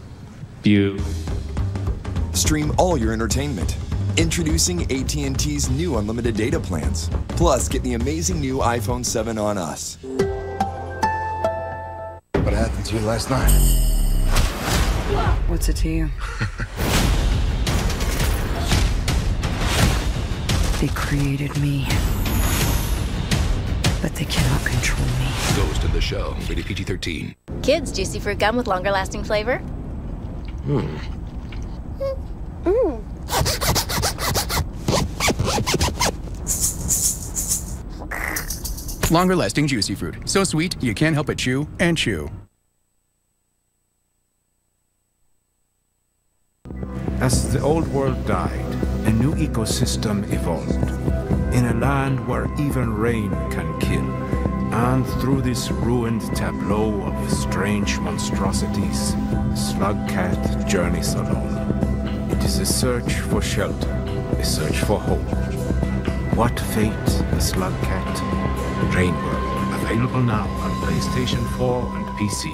Stream all your entertainment. Introducing AT&T's new unlimited data plans. Plus, get the amazing new iPhone 7 on us. What happened to you last night? What's it to you? They created me, but they cannot control me. Ghost in the Shell, rated PG-13. Kids juicy fruit gum with longer lasting flavor. Longer lasting juicy fruit. So sweet, you can't help but chew and chew. As the old world died, a new ecosystem evolved. In a land where even rain can kill. And through this ruined tableau of strange monstrosities, the slug cat journeys alone. It is a search for shelter, a search for hope. What fate the slug cat? Rain World, available now on PlayStation 4 and PC.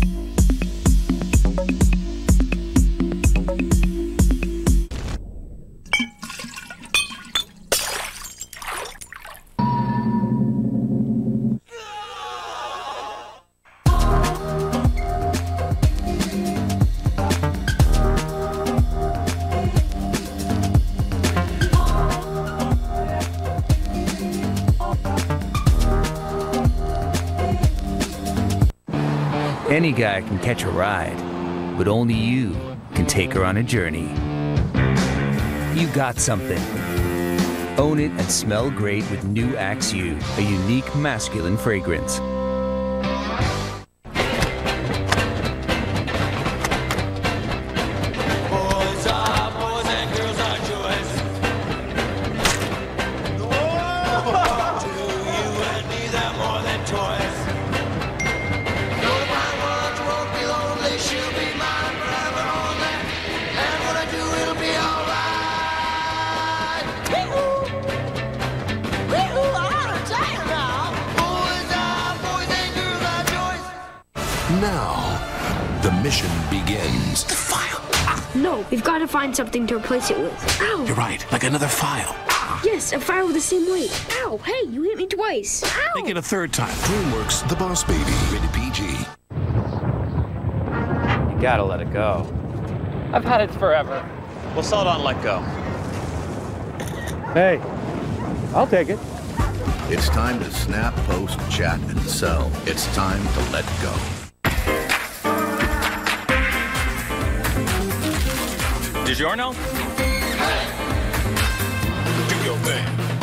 Any guy can catch a ride, but only you can take her on a journey. You got something. Own it and smell great with new Axe U, a unique masculine fragrance. Now, the mission begins. No, we've got to find something to replace it with. Ow! You're right, like another file. Yes, a fire with the same weight. Ow, hey, you hit me twice. Ow! Make it a third time. DreamWorks The Boss Baby. Rated PG. You gotta let it go. I've had it forever. We'll sell it on Let Go. Hey, I'll take it. It's time to snap, post, chat, and sell. It's time to let go. DiGiorno? Do your thing.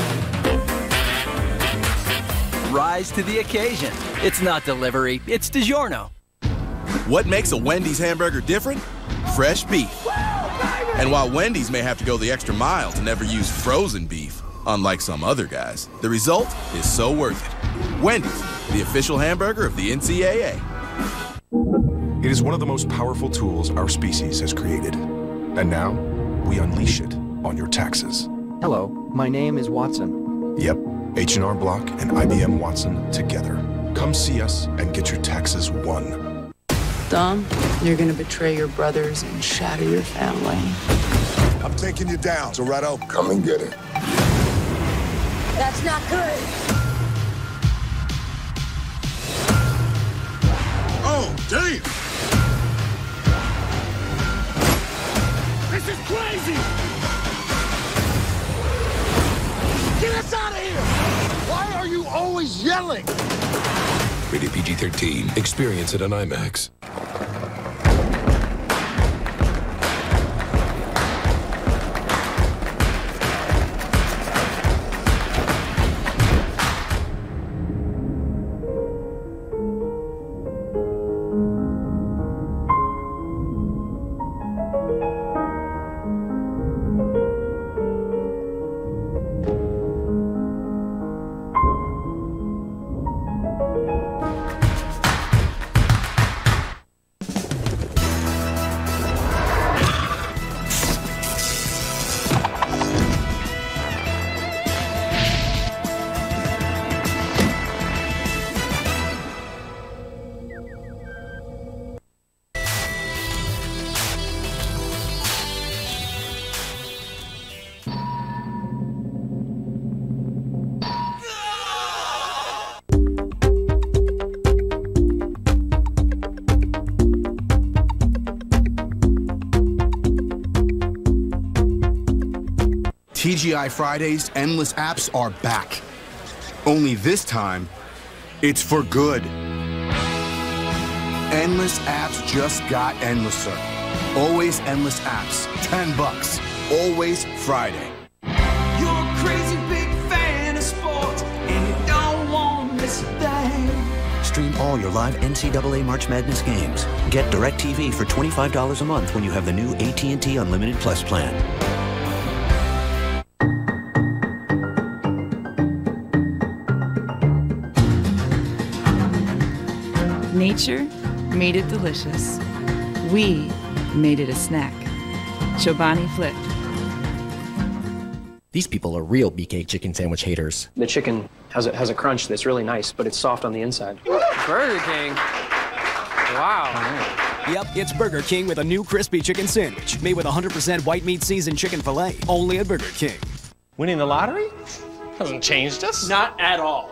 Rise to the occasion. It's not delivery, it's DiGiorno. What makes a Wendy's hamburger different? Fresh beef. And while Wendy's may have to go the extra mile to never use frozen beef, unlike some other guys, the result is so worth it. Wendy's, the official hamburger of the NCAA. It is one of the most powerful tools our species has created. And now, we unleash it on your taxes. Hello, my name is Watson. Yep, H&R Block and IBM Watson together. Come see us and get your taxes won. Dom, you're gonna betray your brothers and shatter your family. I'm taking you down, Toretto. Come and get it. That's not good. Oh, damn! This is crazy! Get us out of here! Why are you always yelling? Rated PG-13. Experience it on IMAX. TGI Fridays Endless Apps are back. Only this time, it's for good. Endless Apps just got endlesser. Always Endless Apps, $10. Always Friday. You're a crazy big fan of sports, and you don't want to miss a thing. Stream all your live NCAA March Madness games. Get DirecTV for $25 a month when you have the new AT&T Unlimited Plus plan. Nature made it delicious. We made it a snack. Chobani Flip. These people are real BK chicken sandwich haters. The chicken has a crunch that's really nice, but it's soft on the inside. Burger King. Wow. Yep, it's Burger King with a new crispy chicken sandwich made with 100% white meat seasoned chicken filet. Only at Burger King. Winning the lottery? Hasn't changed us? Not at all.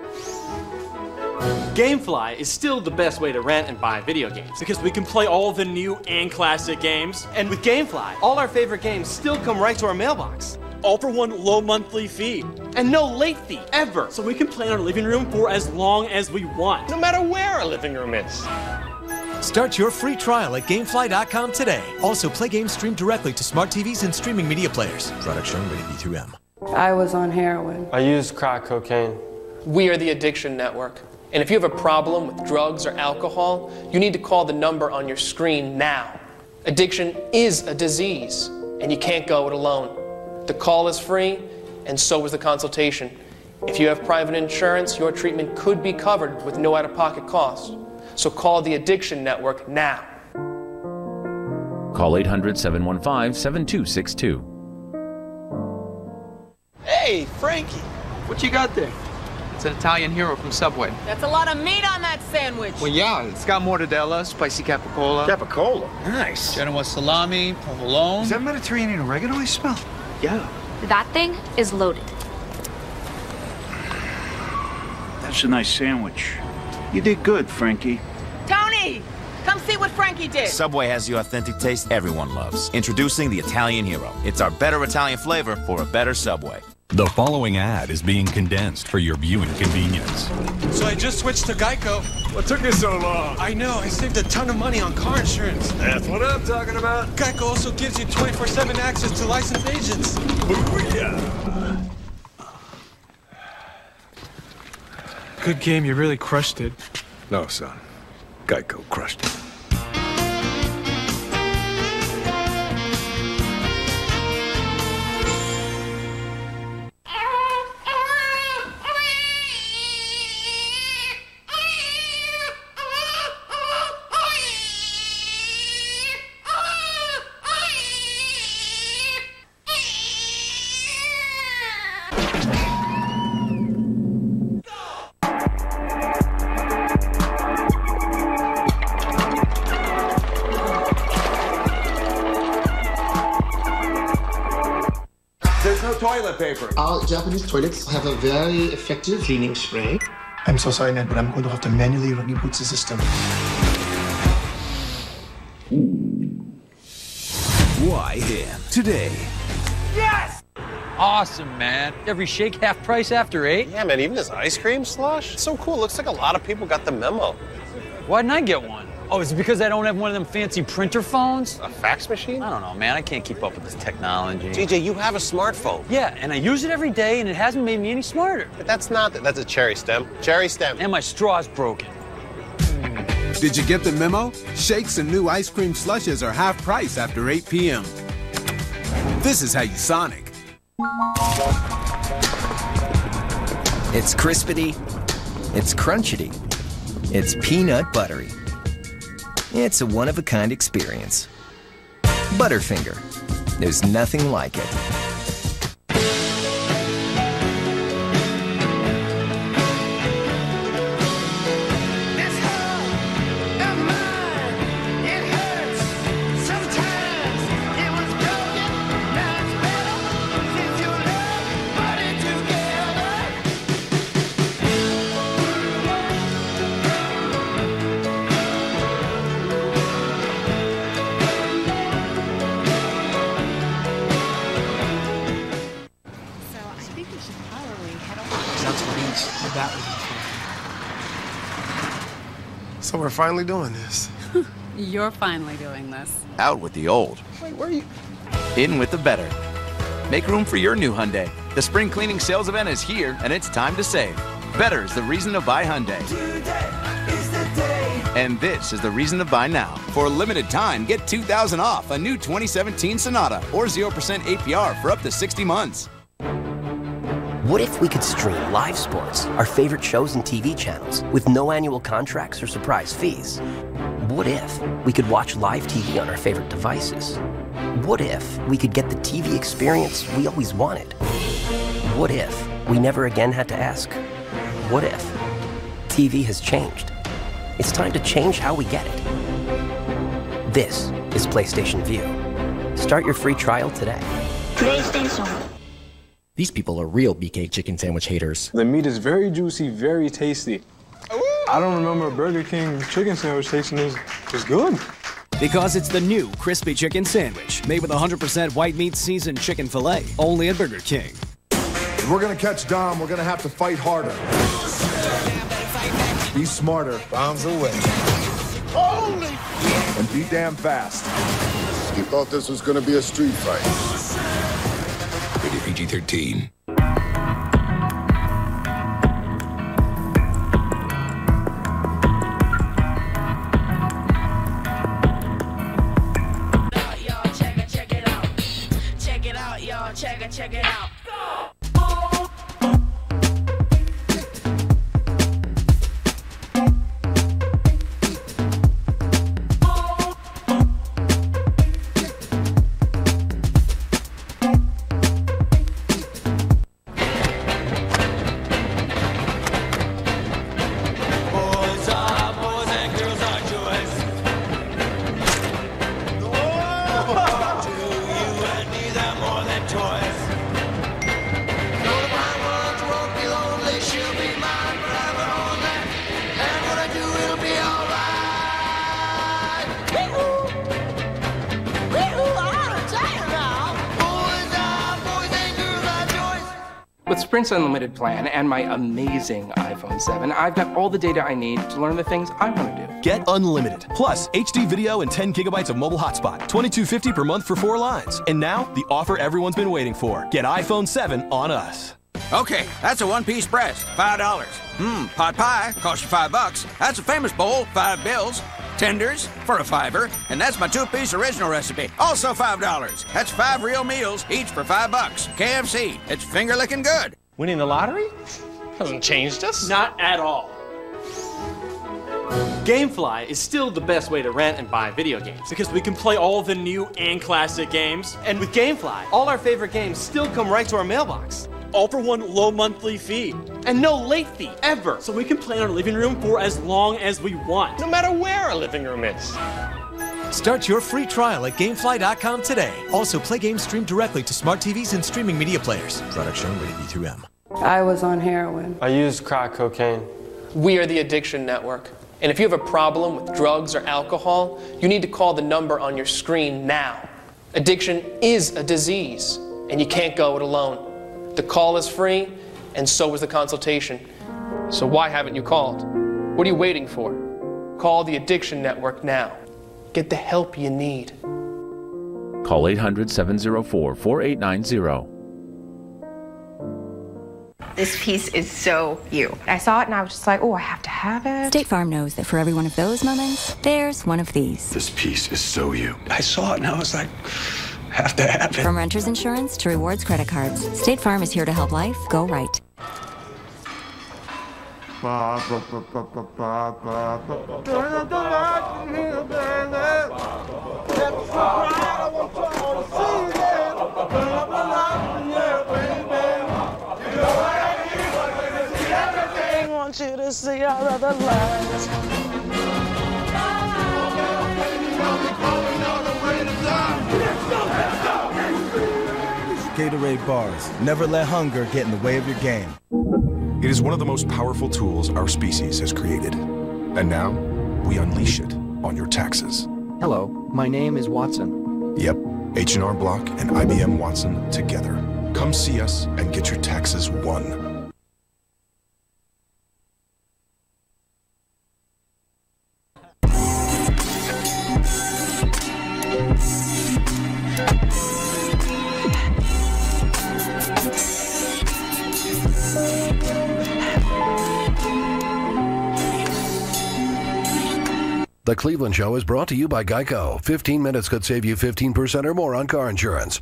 Gamefly is still the best way to rent and buy video games because we can play all the new and classic games. And with Gamefly, all our favorite games still come right to our mailbox. All for one low monthly fee. And no late fee, ever. So we can play in our living room for as long as we want. No matter where our living room is. Start your free trial at Gamefly.com today. Also, play games streamed directly to smart TVs and streaming media players. Product shown rated B through M. I was on heroin. I used crack cocaine. We are the Addiction Network. And if you have a problem with drugs or alcohol, you need to call the number on your screen now. Addiction is a disease, and you can't go it alone. The call is free, and so is the consultation. If you have private insurance, your treatment could be covered with no out-of-pocket cost. So call the Addiction Network now. Call 800-715-7262. Hey, Frankie, what you got there? It's an Italian hero from Subway. That's a lot of meat on that sandwich. Well, yeah, it's got mortadella, spicy capicola. Capicola? Nice. Genoa salami, provolone. Is that Mediterranean oregano I smell? Yeah. That thing is loaded. That's a nice sandwich. You did good, Frankie. Tony! Come see what Frankie did. Subway has the authentic taste everyone loves. Introducing the Italian Hero. It's our better Italian flavor for a better Subway. The following ad is being condensed for your viewing convenience. So I just switched to Geico. What took you so long? I know, I saved a ton of money on car insurance. That's what I'm talking about. Geico also gives you 24/7 access to licensed agents. Booyah! Good game, you really crushed it. No, son. Geico crushed it. Toilet paper. Our Japanese toilets have a very effective cleaning spray. I'm so sorry, Ned, but I'm going to have to manually reboot the system. Why him? Today. Yes! Awesome, man. Every shake half price after 8. Yeah, man, even this ice cream slush? It's so cool. Looks like a lot of people got the memo. Why didn't I get one? Oh, is it because I don't have one of them fancy printer phones? A fax machine? I don't know, man. I can't keep up with this technology. TJ, you have a smartphone. Yeah, and I use it every day, and it hasn't made me any smarter. But that's a cherry stem. Cherry stem. And my straw's broken. Did you get the memo? Shakes and new ice cream slushes are half price after 8 p.m. This is how you Sonic. It's crispity. It's crunchity. It's peanut buttery. It's a one-of-a-kind experience. Butterfinger. There's nothing like it. So we're finally doing this. You're finally doing this. Out with the old. Wait, where are you? In with the better. Make room for your new Hyundai. The spring cleaning sales event is here, and it's time to save. Better is the reason to buy Hyundai. Today is the day. And this is the reason to buy now. For a limited time, get $2,000 off a new 2017 Sonata or 0% APR for up to 60 months. What if we could stream live sports, our favorite shows and TV channels, with no annual contracts or surprise fees? What if we could watch live TV on our favorite devices? What if we could get the TV experience we always wanted? What if we never again had to ask, what if? TV has changed. It's time to change how we get it. This is PlayStation Vue. Start your free trial today. PlayStation. These people are real BK chicken sandwich haters. The meat is very juicy, very tasty. I don't remember a Burger King chicken sandwich tasting as good. Because it's the new crispy chicken sandwich, made with 100% white meat seasoned chicken filet, only at Burger King. If we're gonna catch Dom, we're gonna have to fight harder. Be smarter. Bombs away. Holy! And be damn fast. You thought this was gonna be a street fight. Rated PG-13. Check it out. With Sprint's unlimited plan and my amazing iPhone 7, I've got all the data I need to learn the things I want to do. Get unlimited, plus HD video and 10 gigabytes of mobile hotspot, $22.50 per month for 4 lines. And now, the offer everyone's been waiting for. Get iPhone 7 on us. Okay, that's a one-piece breast, $5. Pot pie costs you $5. That's a famous bowl, $5. Tenders for a $5, and that's my 2-piece original recipe, also $5. That's 5 real meals, each for $5. KFC, it's finger-licking good. Winning the lottery? Hasn't changed us. Not at all. GameFly is still the best way to rent and buy video games because we can play all the new and classic games. And with GameFly, all our favorite games still come right to our mailbox. All for one low monthly fee. And no late fee, ever. So we can play in our living room for as long as we want. No matter where our living room is. Start your free trial at Gamefly.com today. Also, play games streamed directly to smart TVs and streaming media players. Product shown rated B through M. I was on heroin. I used crack cocaine. We are the Addiction Network. And if you have a problem with drugs or alcohol, you need to call the number on your screen now. Addiction is a disease, and you can't go it alone. The call is free, and so is the consultation. So why haven't you called? What are you waiting for? Call the Addiction Network now. Get the help you need. Call 800-704-4890. This piece is so you. I saw it and I was just like, oh, I have to have it. State Farm knows that for every one of those moments, there's one of these. This piece is so you. I saw it and I was like, have to have it. From renter's insurance to rewards credit cards, State Farm is here to help life go right. I want you to see all of the lights. Gatorade bars. Never let hunger get in the way of your game. It is one of the most powerful tools our species has created. And now, we unleash it on your taxes. Hello, my name is Watson. Yep, H&R Block and IBM Watson together. Come see us and get your taxes won. The Cleveland Show is brought to you by Geico. 15 minutes could save you 15% or more on car insurance.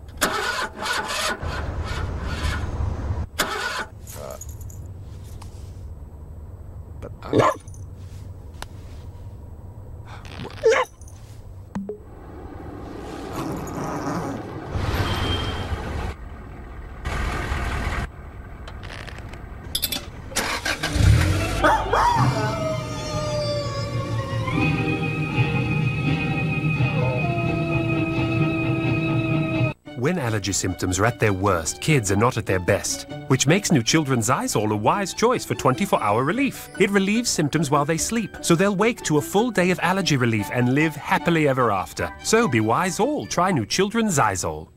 When allergy symptoms are at their worst, kids are not at their best, which makes New Children's Zysol a wise choice for 24-hour relief. It relieves symptoms while they sleep, so they'll wake to a full day of allergy relief and live happily ever after. So be wise all. Try New Children's Zysol.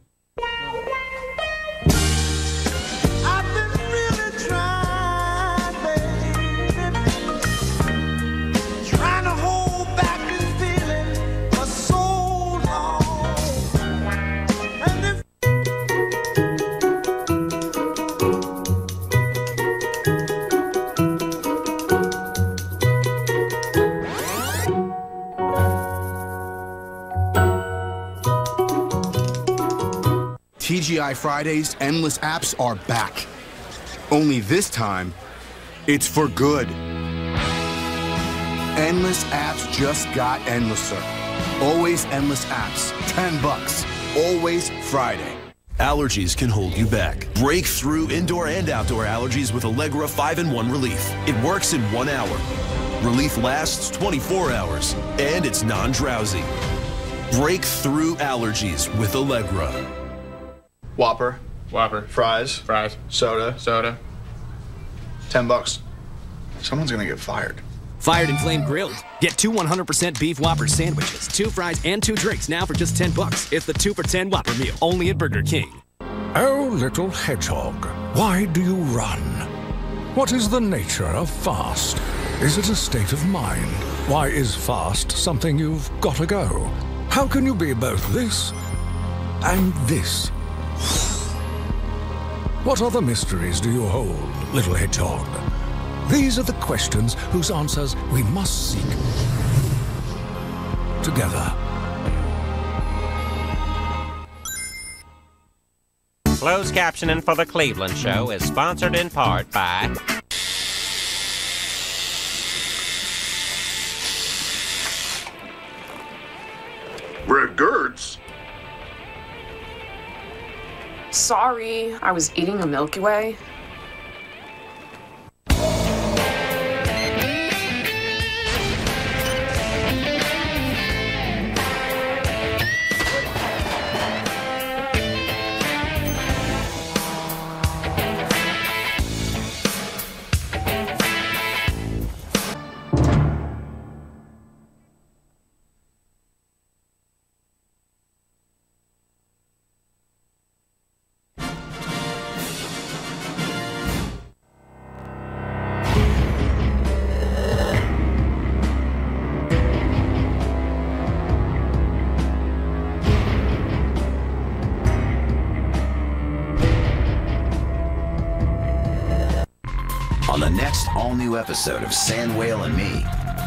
TGI Fridays Endless Apps are back. Only this time, it's for good. Endless Apps just got endlesser. Always Endless Apps, $10. Always Friday. Allergies can hold you back. Break through indoor and outdoor allergies with Allegra 5-in-1 Relief. It works in 1 hour. Relief lasts 24 hours, and it's non-drowsy. Break through allergies with Allegra. Whopper. Whopper. Fries. Fries. Soda. Soda. $10. Someone's gonna get fired. Fired and Flame Grilled. Get 2 100% beef Whopper sandwiches, 2 fries, and 2 drinks now for just $10. It's the 2 for $10 Whopper meal, only at Burger King. Oh, little hedgehog, Why do you run? What is the nature of fast? Is it a state of mind? Why is fast something you've got to go? How can you be both this and this? What other mysteries do you hold, little hedgehog? These are the questions whose answers we must seek together. Closed captioning for the Cleveland Show is sponsored in part by Regerts? Sorry, I was eating a Milky Way. On the next all-new episode of Sand Whale and Me.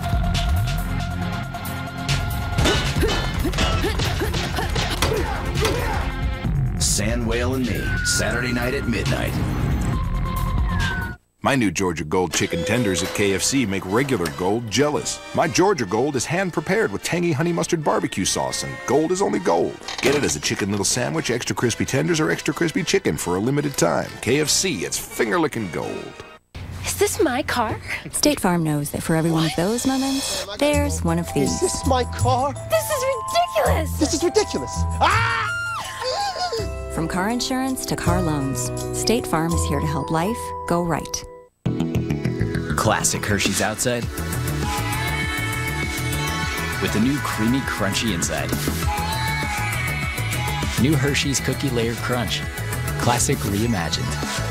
Sand Whale and Me, Saturday night at midnight. My new Georgia Gold chicken tenders at KFC make regular Gold jealous. My Georgia Gold is hand-prepared with tangy honey mustard barbecue sauce, and Gold is only Gold. Get it as a chicken little sandwich, extra crispy tenders, or extra crispy chicken for a limited time. KFC, it's finger-licking Gold. Is this my car? State Farm knows that for every one of those moments, there's one of these. Is this my car? This is ridiculous! This is ridiculous! Ah! From car insurance to car loans, State Farm is here to help life go right. Classic Hershey's outside with the new creamy, crunchy inside. New Hershey's Cookie Layer Crunch. Classic reimagined.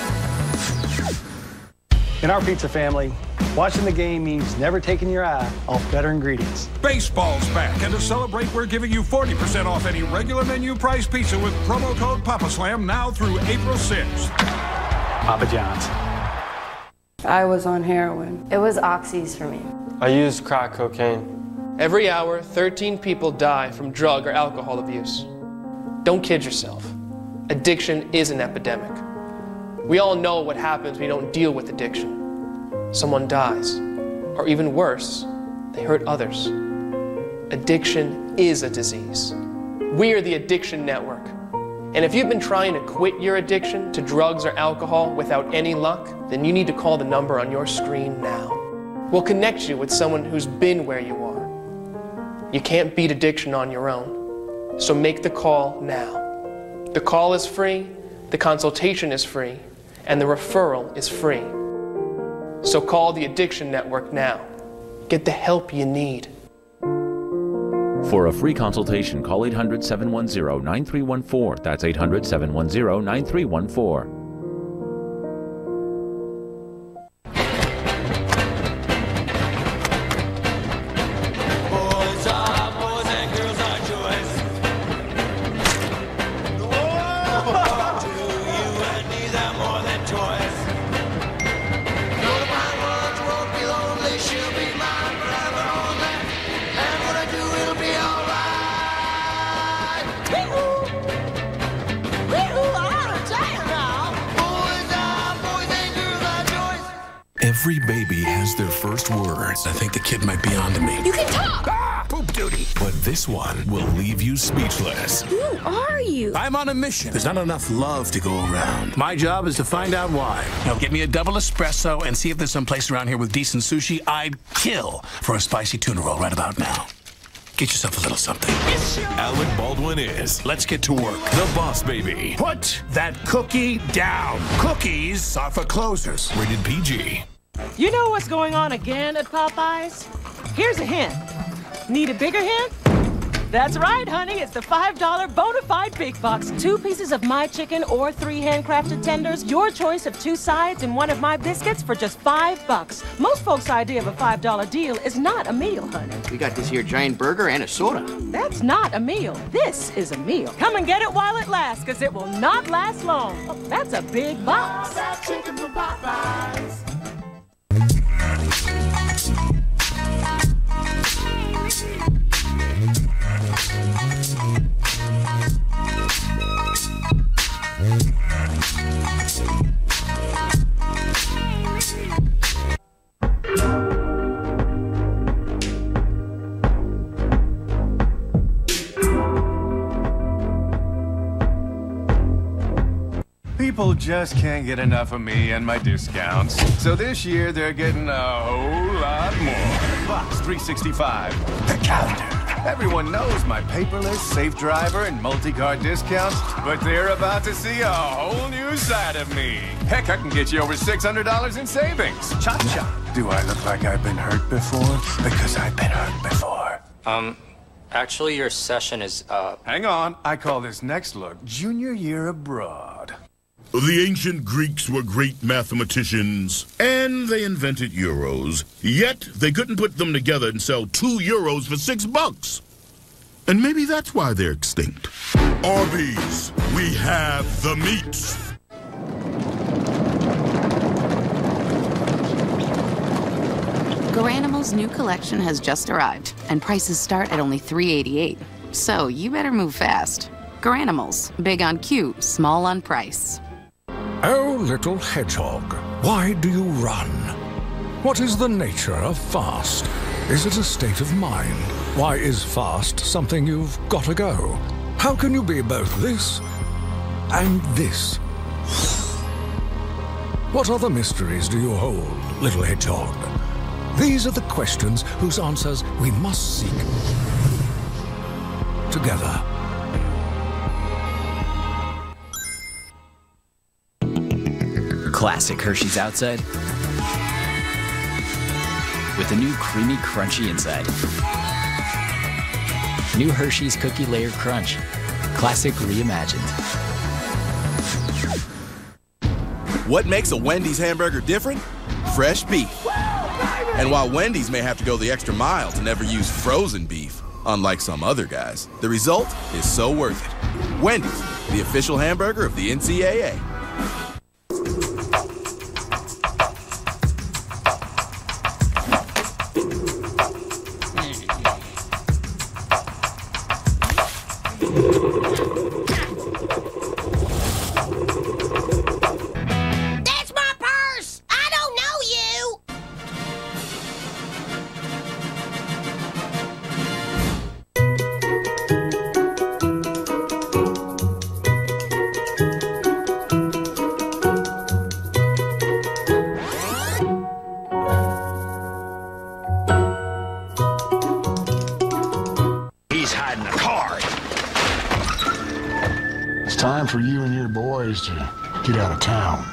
In our pizza family, watching the game means never taking your eye off better ingredients. Baseball's back, and to celebrate, we're giving you 40% off any regular menu price pizza with promo code PAPASLAM now through April 6th. Papa John's. I was on heroin. It was oxys for me. I used crack cocaine. Every hour, 13 people die from drug or alcohol abuse. Don't kid yourself. Addiction is an epidemic. We all know what happens when you don't deal with addiction. Someone dies, or even worse, they hurt others. Addiction is a disease. We are the Addiction Network. And if you've been trying to quit your addiction to drugs or alcohol without any luck, then you need to call the number on your screen now. We'll connect you with someone who's been where you are. You can't beat addiction on your own, so make the call now. The call is free, the consultation is free, and the referral is free. So call the Addiction Network now. Get the help you need. For a free consultation, call 800-710-9314. That's 800-710-9314. Every baby has their first words. I think the kid might be onto me. You can talk! Ah, poop duty! But this one will leave you speechless. Who are you? I'm on a mission. There's not enough love to go around. My job is to find out why. Now get me a double espresso and see if there's some place around here with decent sushi. I'd kill for a spicy tuna roll right about now. Get yourself a little something. Alec Baldwin is. Let's get to work. The Boss Baby. Put that cookie down. Cookies are for closers. Rated PG. You know what's going on again at Popeyes? Here's a hint. Need a bigger hint? That's right, honey. It's the $5 Bonafide Big Box. 2 pieces of my chicken or 3 handcrafted tenders. Your choice of 2 sides and 1 of my biscuits for just $5. Most folks' idea of a $5 deal is not a meal, honey. We got this here giant burger and a soda. That's not a meal. This is a meal. Come and get it while it lasts, because it will not last long. Oh, that's a big box. That chicken from Popeyes. People just can't get enough of me and my discounts. So this year, they're getting a whole lot more. Box 365, the calendar. Everyone knows my paperless, safe driver, and multi-card discounts, but they're about to see a whole new side of me. Heck, I can get you over $600 in savings. Cha-cha. Do I look like I've been hurt before? Because I've been hurt before. Actually, your session is up. Hang on. I call this next look Junior Year Abroad. The ancient Greeks were great mathematicians, and they invented euros. Yet, they couldn't put them together and sell 2 euros for $6. And maybe that's why they're extinct. Arby's, we have the meats. Garanimal's new collection has just arrived, and prices start at only $3.88. So you better move fast. Garanimals, big on cute, small on price. Oh, little hedgehog, why do you run? What is the nature of fast? Is it a state of mind? Why is fast something you've got to go? How can you be both this and this? What other mysteries do you hold, little hedgehog? These are the questions whose answers we must seek together. Classic Hershey's outside with a new creamy, crunchy inside. New Hershey's Cookie Layer Crunch. Classic reimagined. What makes a Wendy's hamburger different? Fresh beef. And while Wendy's may have to go the extra mile to never use frozen beef, unlike some other guys, the result is so worth it. Wendy's, the official hamburger of the NCAA. Time for you and your boys to get out of town.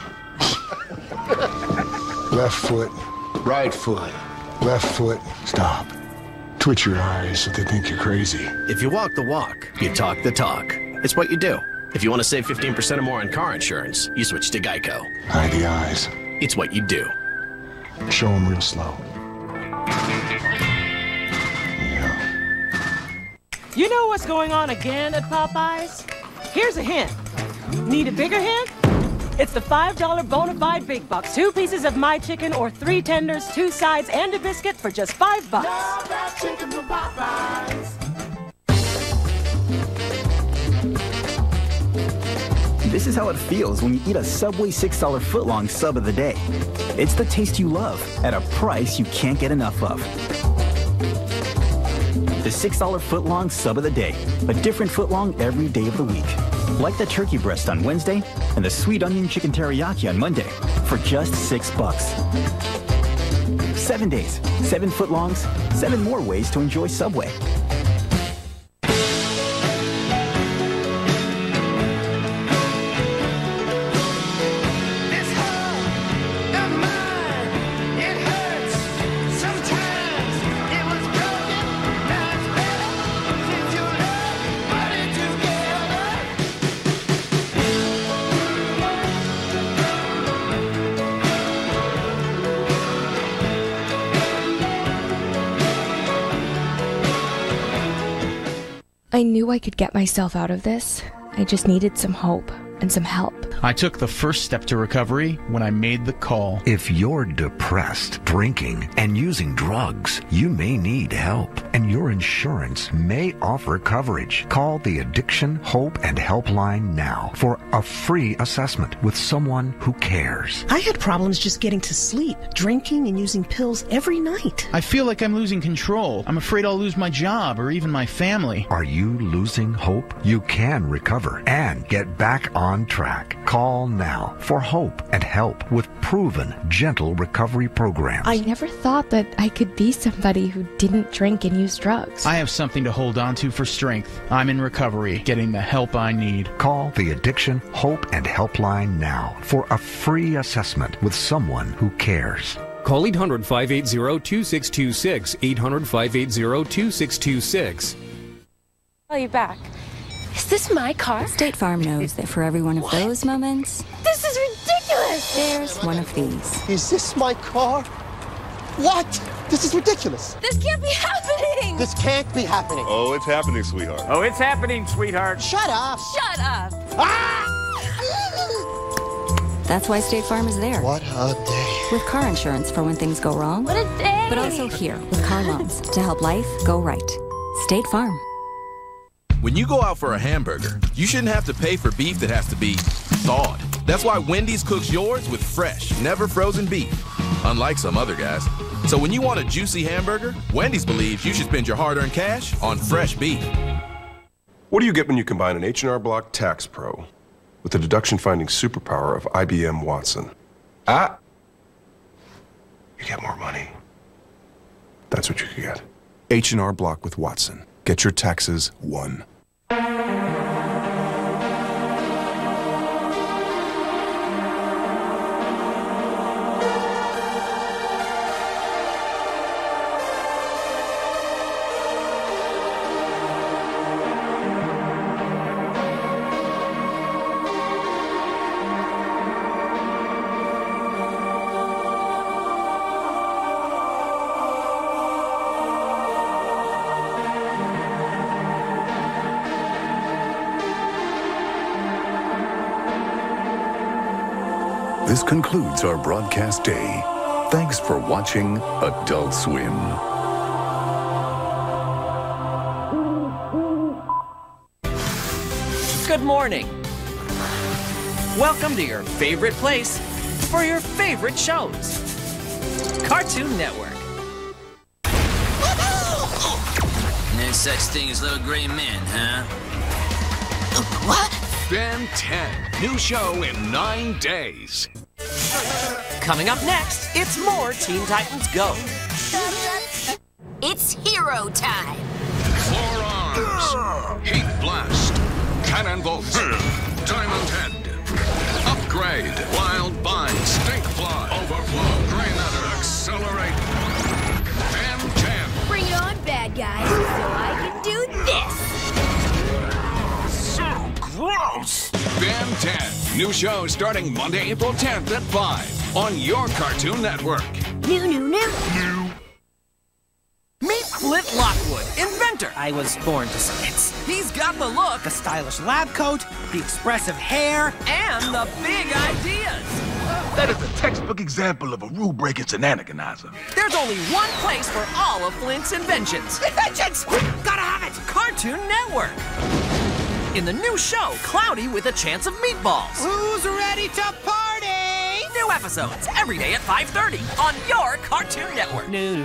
Left foot, right foot, left foot, stop. Twitch your eyes so they think you're crazy. If you walk the walk, you talk the talk. It's what you do. If you want to save 15% or more on car insurance, you switch to Geico. Hide the eyes. It's what you do. Show them real slow. You know what's going on again at Popeyes? Here's a hint. Need a bigger hint? It's the $5 Bonafide Big Box. 2 pieces of my chicken or 3 tenders, 2 sides, and a biscuit for just $5. Love that chicken from Popeyes. This is how it feels when you eat a Subway $6 footlong sub of the day. It's the taste you love at a price you can't get enough of. The $6 footlong sub of the day. A different footlong every day of the week. Like the turkey breast on Wednesday and the sweet onion chicken teriyaki on Monday for just $6. 7 days, 7 footlongs, 7 more ways to enjoy Subway. Sometimes it was broken, now it's better since you I knew I could get myself out of this. I just needed some hope and some help. I took the first step to recovery when I made the call. If you're depressed, drinking, and using drugs, you may need help, and your insurance may offer coverage. Call the Addiction, Hope, and Helpline now for a free assessment with someone who cares. I had problems just getting to sleep, drinking and using pills every night. I feel like I'm losing control. I'm afraid I'll lose my job or even my family. Are you losing hope? You can recover and get back on track. Call now for hope and help with proven, gentle recovery programs. I never thought that I could be somebody who didn't drink and use drugs. I have something to hold on to for strength. I'm in recovery, getting the help I need. Call the Addiction, Hope, and Helpline now for a free assessment with someone who cares. Call 800-580-2626, 800-580-2626. Call you back. Is this my car? State Farm knows that for every one of those moments, This is ridiculous! there's one of these. Is this my car? What? This is ridiculous. This can't be happening! This can't be happening. Oh, it's happening, sweetheart. Oh, it's happening, sweetheart. Shut up. Shut up! That's why State Farm is there. What a day. With car insurance for when things go wrong. What a day! But also here with car loans to help life go right. State Farm. When you go out for a hamburger, you shouldn't have to pay for beef that has to be thawed. That's why Wendy's cooks yours with fresh, never frozen beef, unlike some other guys. So when you want a juicy hamburger, Wendy's believes you should spend your hard-earned cash on fresh beef. What do you get when you combine an H&R Block Tax Pro with the deduction-finding superpower of IBM Watson? You get more money. That's what you could get. H&R Block with Watson. Get your taxes won. This concludes our broadcast day. Thanks for watching Adult Swim. Good morning. Welcome to your favorite place for your favorite shows. Cartoon Network. No such thing as little gray men, huh? What? Ben 10. New show in 9 days. Coming up next, it's more Teen Titans Go. It's hero time! Forearms. Heat blast. Cannonbolt. Diamond head. Upgrade. Wild bind. Stink fly. Overflow. Green adder. Accelerate. Ben 10. Bring it on, bad guys, so I can do this! So gross. Ben 10. New show starting Monday, April 10th at 5 on your Cartoon Network. New. Meet Clint Lockwood, inventor. I was born to science. He's got the look, the stylish lab coat, the expressive hair, and the big ideas. That is a textbook example of a rule-breaking shenaniganizer. There's only one place for all of Flint's inventions. Inventions! Gotta have it! Cartoon Network. In the new show, Cloudy with a Chance of Meatballs. Who's ready to party? New episodes every day at 5:30 on your Cartoon Network. No.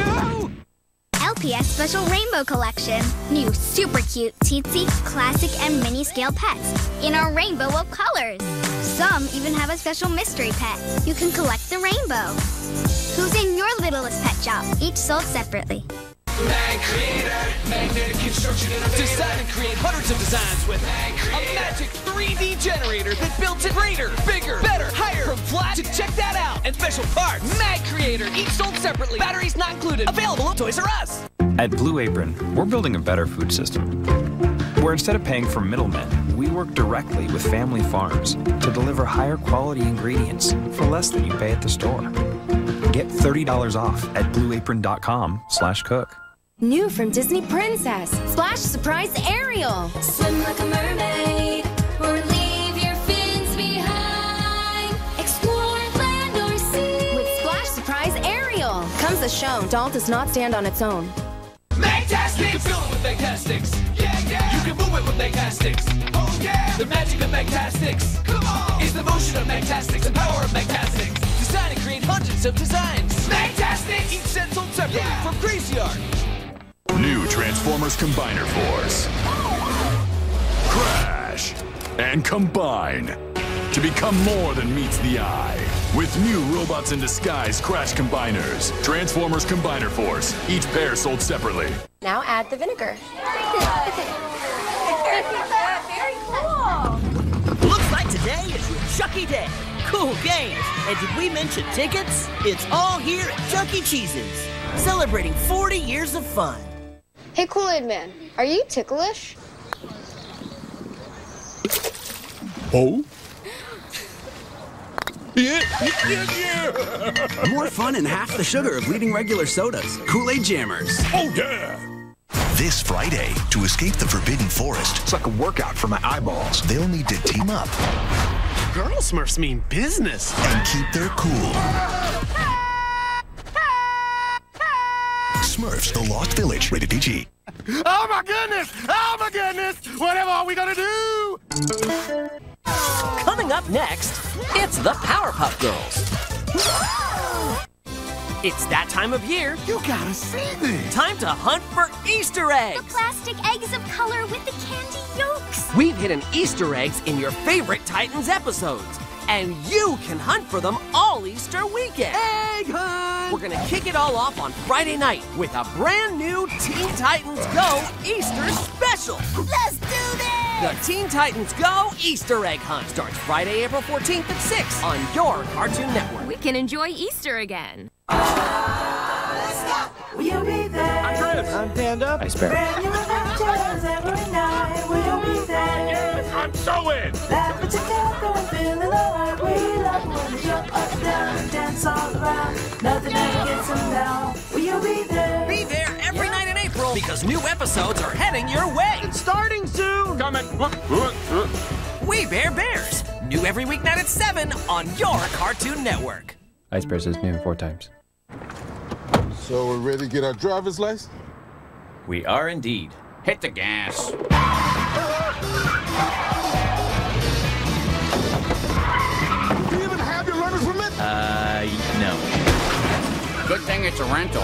LPS Special Rainbow Collection. New super cute, teensy, classic, and mini scale pets in a rainbow of colors. Some even have a special mystery pet. You can collect the rainbow. Who's in your littlest pet shop? Each sold separately. Mag Creator, magnetic construction innovator. Design and create hundreds of designs with a magic 3D generator that builds it greater, bigger, better, higher, from flat to check that out. And special parts. Mag Creator, each sold separately. Batteries not included. Available at Toys R Us. At Blue Apron, we're building a better food system, where instead of paying for middlemen, we work directly with family farms to deliver higher quality ingredients for less than you pay at the store. Get $30 off at blueapron.com/cook. New from Disney Princess, Splash Surprise Ariel. Swim like a mermaid, or leave your fins behind. Explore land or sea. With Splash Surprise Ariel. Comes as shown, doll does not stand on its own. Magtastics! You can fill it with Magtastics. Yeah, yeah. You can move it with Magtastics. Oh, yeah. The magic of Magtastics. Come on. Is the motion of Magtastics and power of Magtastics. Design and create hundreds of designs. Magtastics! Each set sold separately from Crazy Art. New Transformers Combiner Force. Crash and combine to become more than meets the eye. With new Robots in Disguise Crash Combiners. Transformers Combiner Force. Each pair sold separately. Now add the vinegar. Very cool. Looks like today is your Chucky Day. Cool games. And did we mention tickets? It's all here at Chuck E. Cheese's. Celebrating 40 years of fun. Hey, Kool-Aid Man, are you ticklish? Oh? Yeah. More fun and half the sugar of leading regular sodas. Kool-Aid Jammers. Oh, yeah. This Friday, to escape the Forbidden Forest. It's like a workout for my eyeballs. They'll need to team up. Girl Smurfs mean business. And keep their cool. Smurfs, The Lost Village, rated PG. Oh my goodness! Oh my goodness! Whatever are we gonna do? Coming up next, it's the Powerpuff Girls. It's that time of year. You gotta see this. Time to hunt for Easter eggs. The plastic eggs of color with the candy yolks. We've hidden Easter eggs in your favorite Titans episodes. And you can hunt for them all Easter weekend. Egg hunt! We're gonna kick it all off on Friday night with a brand new Teen Titans Go Easter special. Let's do this! The Teen Titans Go Easter Egg Hunt starts Friday, April 14th at 6 on your Cartoon Network. We can enjoy Easter again. We'll be there. I'm Chris. I'm Panda. Ice Bear. Brand new adventures every night. We'll be there. Yes, I'm so in. Laughing together and feeling alright. We love when we jump up, down, and dance all around. Nothing ever gets them down. We'll be there. Be there every night in April because new episodes are heading your way. It's starting soon. Coming. We Bear Bears. New every weeknight at 7 on your Cartoon Network. Ice Bears is new 4 times. So we're ready to get our driver's license? We are indeed. Hit the gas. Do you even have your learner's permit? No. Good thing it's a rental.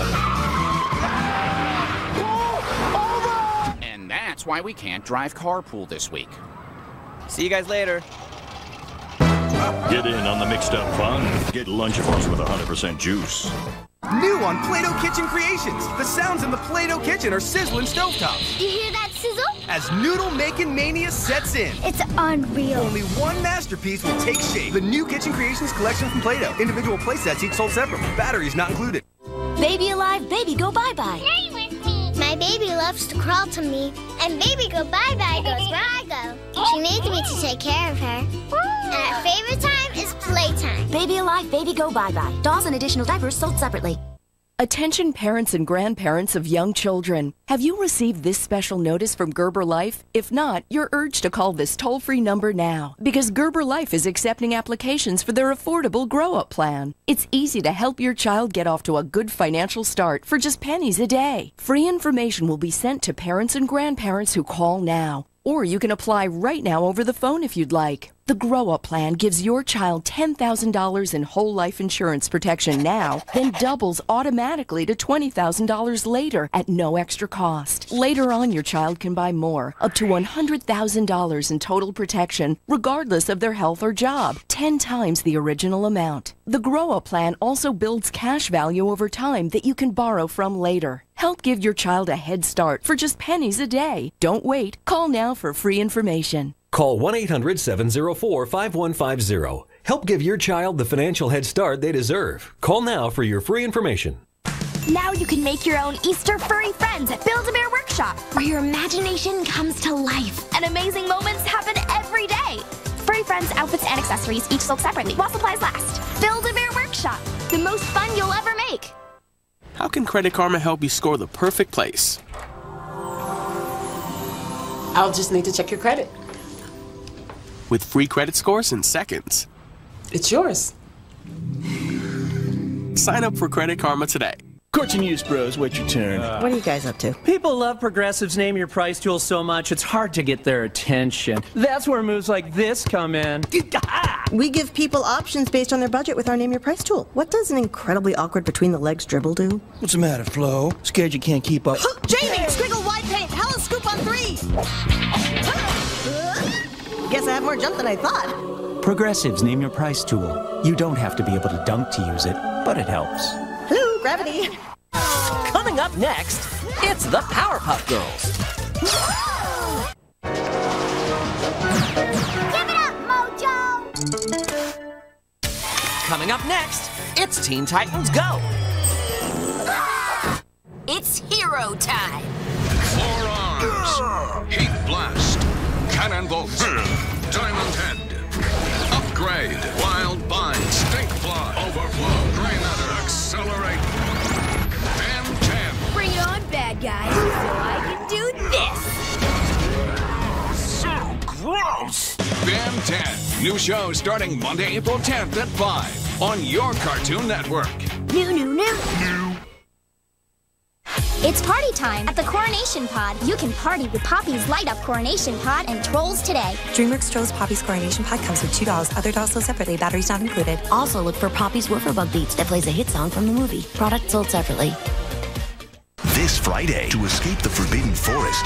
And that's why we can't drive carpool this week. See you guys later. Get in on the mixed up fun. Get Lunchables with 100% juice. New on Play-Doh Kitchen Creations. The sounds in the Play-Doh kitchen are sizzling stovetops. You hear that sizzle? As noodle making mania sets in. It's unreal. Only one masterpiece will take shape. The new Kitchen Creations collection from Play-Doh. Individual play sets each sold separately. Batteries not included. Baby alive, baby go bye-bye. Play with me. My baby loves to crawl to me. And baby go bye-bye goes where I go. She needs me to take care of her. And our favorite time is playtime. Baby alive, baby go bye-bye. Dolls and additional diapers sold separately. Attention parents and grandparents of young children. Have you received this special notice from Gerber Life? If not, you're urged to call this toll-free number now because Gerber Life is accepting applications for their affordable grow-up plan. It's easy to help your child get off to a good financial start for just pennies a day. Free information will be sent to parents and grandparents who call now. Or you can apply right now over the phone if you'd like. The Grow Up Plan gives your child $10,000 in whole life insurance protection now, then doubles automatically to $20,000 later at no extra cost. Later on, your child can buy more, up to $100,000 in total protection, regardless of their health or job, 10 times the original amount. The Grow Up Plan also builds cash value over time that you can borrow from later. Help give your child a head start for just pennies a day. Don't wait. Call now for free information. Call 1-800-704-5150. Help give your child the financial head start they deserve. Call now for your free information. Now you can make your own Easter furry friends at Build-A-Bear Workshop, where your imagination comes to life and amazing moments happen every day. Furry friends, outfits, and accessories each sold separately while supplies last. Build-A-Bear Workshop, the most fun you'll ever make. How How can Credit Karma help you score the perfect place? I'll just need to check your credit. With free credit scores in seconds. It's yours. Sign up for Credit Karma today. Courts and Use Bros, wait your turn. What are you guys up to? People love Progressive's Name Your Price tool so much, it's hard to get their attention. That's where moves like this come in. We give people options based on their budget with our Name Your Price tool. What does an incredibly awkward between-the-legs dribble do? What's the matter, Flo? Scared you can't keep up? Jamie, squiggle white paint, Helen scoop on 3! Guess I have more jump than I thought. Progressive's Name Your Price tool. You don't have to be able to dunk to use it, but it helps. Hello, gravity. Coming up next, it's the Powerpuff Girls. Give it up, Mojo! Coming up next, it's Teen Titans Go. It's hero time. 4 arms, heat blast, cannon bolt, diamond head, upgrade, wild bind, stink fly, overflow, green adder, accelerate, and 10. Bring it on, bad guys, so I can do this. So gross. Ben 10, new show starting Monday, April 10th at 5 on your Cartoon Network. New. It's party time at the Coronation Pod. You can party with Poppy's Light Up Coronation Pod and Trolls today. DreamWorks Trolls Poppy's Coronation Pod comes with $2. Other dolls sold separately. Batteries not included. Also look for Poppy's Woofer Bug Beats that plays a hit song from the movie. Product sold separately. This Friday, to escape the Forbidden Forest,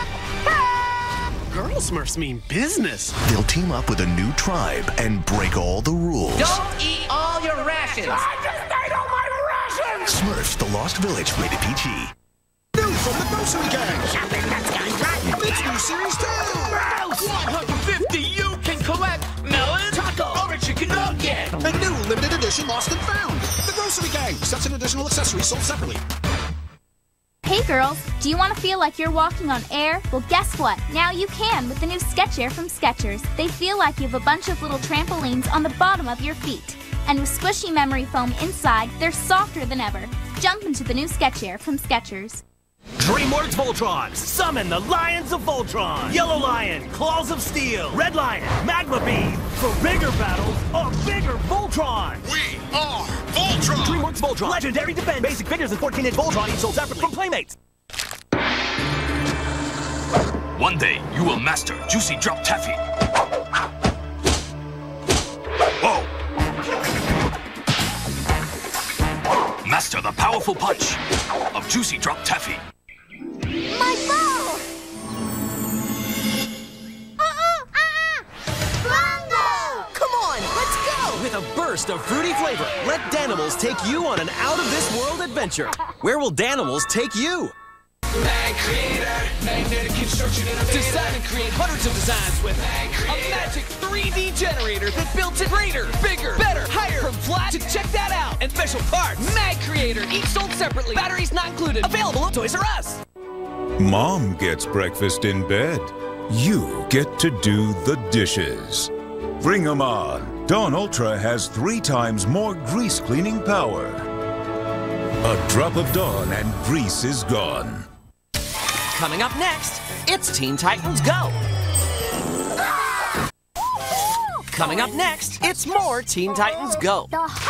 Girl Smurfs mean business. they'll team up with a new tribe and break all the rules. Don't eat all your rations. I just ate all my rations! Smurfs, The Lost Village, rated PG. New from the Grocery Gang. Shopping nuts gone rotten. It's new series 2. 150 you can collect. Melon, taco, or a chicken nugget. A new limited edition Lost and Found. The Grocery Gang. Sets and additional accessories sold separately. Hey girls, do you want to feel like you're walking on air? Well, guess what? Now you can with the new Sketch Air from Skechers. They feel like you have a bunch of little trampolines on the bottom of your feet. And with squishy memory foam inside, they're softer than ever. Jump into the new Sketch Air from Skechers. DreamWorks Voltron, summon the Lions of Voltron. Yellow Lion, Claws of Steel. Red Lion, Magma Beam. For bigger battles, a bigger Voltron. We are Voltron. DreamWorks Voltron, Legendary Defense. Basic figures and 14-inch Voltron each sold separately from Playmates. One day, you will master Juicy Drop Taffy. Whoa! Master the powerful punch of Juicy Drop Taffy. My ball! Bongo! Come on, let's go! With a burst of fruity flavor, let Danimals take you on an out-of-this-world adventure. Where will Danimals take you? Mag Creator, magnetic construction innovator. Design and create hundreds of designs with a magic 3D generator that builds it greater, bigger, better, higher, from flat to check that out. And special parts, Mag Creator, each sold separately. Batteries not included. Available at Toys R Us. Mom gets breakfast in bed. You get to do the dishes. Bring 'em on. Dawn Ultra has 3 times more grease cleaning power. A drop of Dawn and grease is gone. Coming up next, it's Teen Titans Go. Coming up next, it's more Teen Titans Go.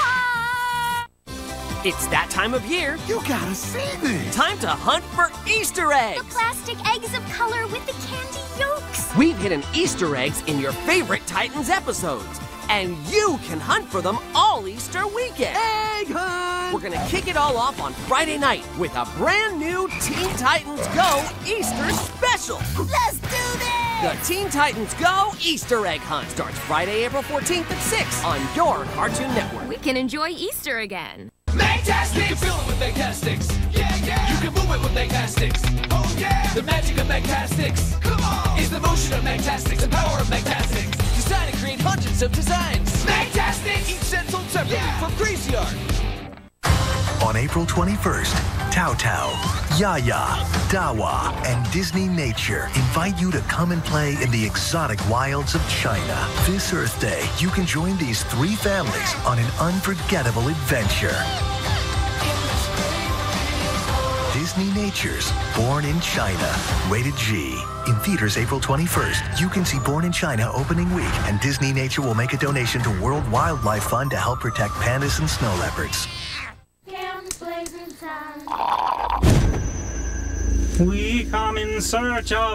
It's that time of year. You gotta see this. Time to hunt for Easter eggs. The plastic eggs of color with the candy yolks. We've hidden Easter eggs in your favorite Titans episodes. And you can hunt for them all Easter weekend. Egg hunt! We're gonna kick it all off on Friday night with a brand new Teen Titans Go Easter special. Let's do this! The Teen Titans Go Easter Egg Hunt starts Friday, April 14th at 6 on your Cartoon Network. We can enjoy Easter again. Magtastics! You can fill it with Magtastics. Yeah, yeah. You can move it with Magtastics. Oh, yeah. The magic of Magtastics. Come on. Is the motion of Magtastics, the power of Magtastics. Design and create hundreds of designs. Magtastics! Each set sold separately from Crazy Art. On April 21st, Tao Tao, Yaya, Dawa, and Disney Nature invite you to come and play in the exotic wilds of China. This Earth Day, you can join these 3 families on an unforgettable adventure. Disney Nature's Born in China. Rated G. In theaters April 21st. You can see Born in China opening week, and Disney Nature will make a donation to World Wildlife Fund to help protect pandas and snow leopards. We come in search of...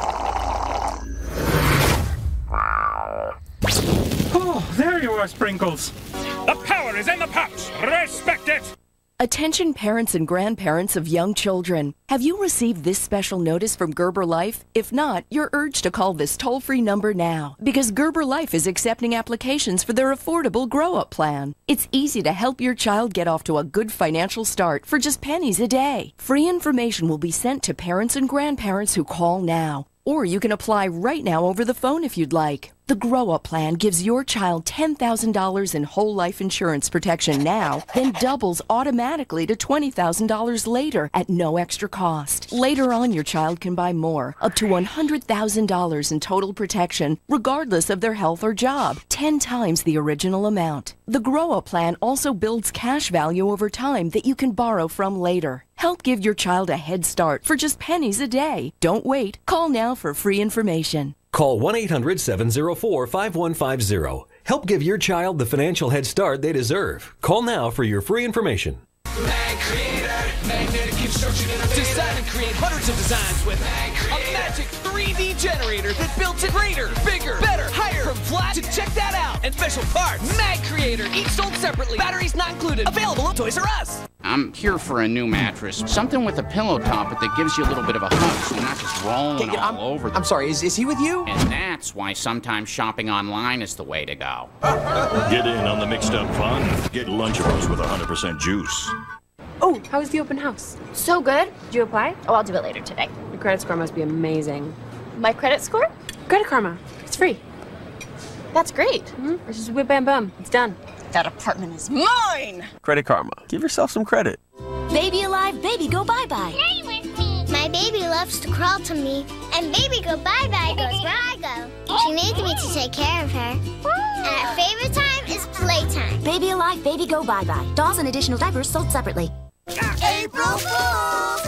Oh, there you are, Sprinkles. The power is in the pouch. Respect it. Attention parents and grandparents of young children. Have you received this special notice from Gerber Life? If not, you're urged to call this toll-free number now, because Gerber Life is accepting applications for their affordable grow-up plan. It's easy to help your child get off to a good financial start for just pennies a day. Free information will be sent to parents and grandparents who call now. Or you can apply right now over the phone if you'd like. The Grow Up Plan gives your child $10,000 in whole life insurance protection now, then doubles automatically to $20,000 later at no extra cost. Later on, your child can buy more, up to $100,000 in total protection, regardless of their health or job, 10 times the original amount. The Grow Up Plan also builds cash value over time that you can borrow from later. Help give your child a head start for just pennies a day. Don't wait. Call now for free information. Call 1-800-704-5150. Help give your child the financial head start they deserve. Call now for your free information. Mag Creator, magnetic construction innovation. Design and create hundreds of designs with a magic 3D generator that builds it greater, bigger, better, higher, from flat to check that out. And special parts. Mag Creator, each sold separately. Batteries not included. Available at Toys R Us. I'm here for a new mattress. Something with a pillow top, but that gives you a little bit of a hug, so you're not just rolling all over. I'm sorry, is he with you? And that's why sometimes shopping online is the way to go. Get in on the mixed up fun. Get Lunchables with 100% juice. Oh, how was the open house? So good. Did you apply? Oh, I'll do it later today. Your credit score must be amazing. My credit score? Credit Karma. It's free. That's great. It's just whip bam bum. It's done. That apartment is mine! Credit Karma. Give yourself some credit. Baby alive, baby go bye-bye. Play with me. My baby loves to crawl to me, and baby go bye-bye goes where I go. She needs me to take care of her. And her favorite time is playtime. Baby alive, baby go bye-bye. Dolls and additional diapers sold separately. April Fools!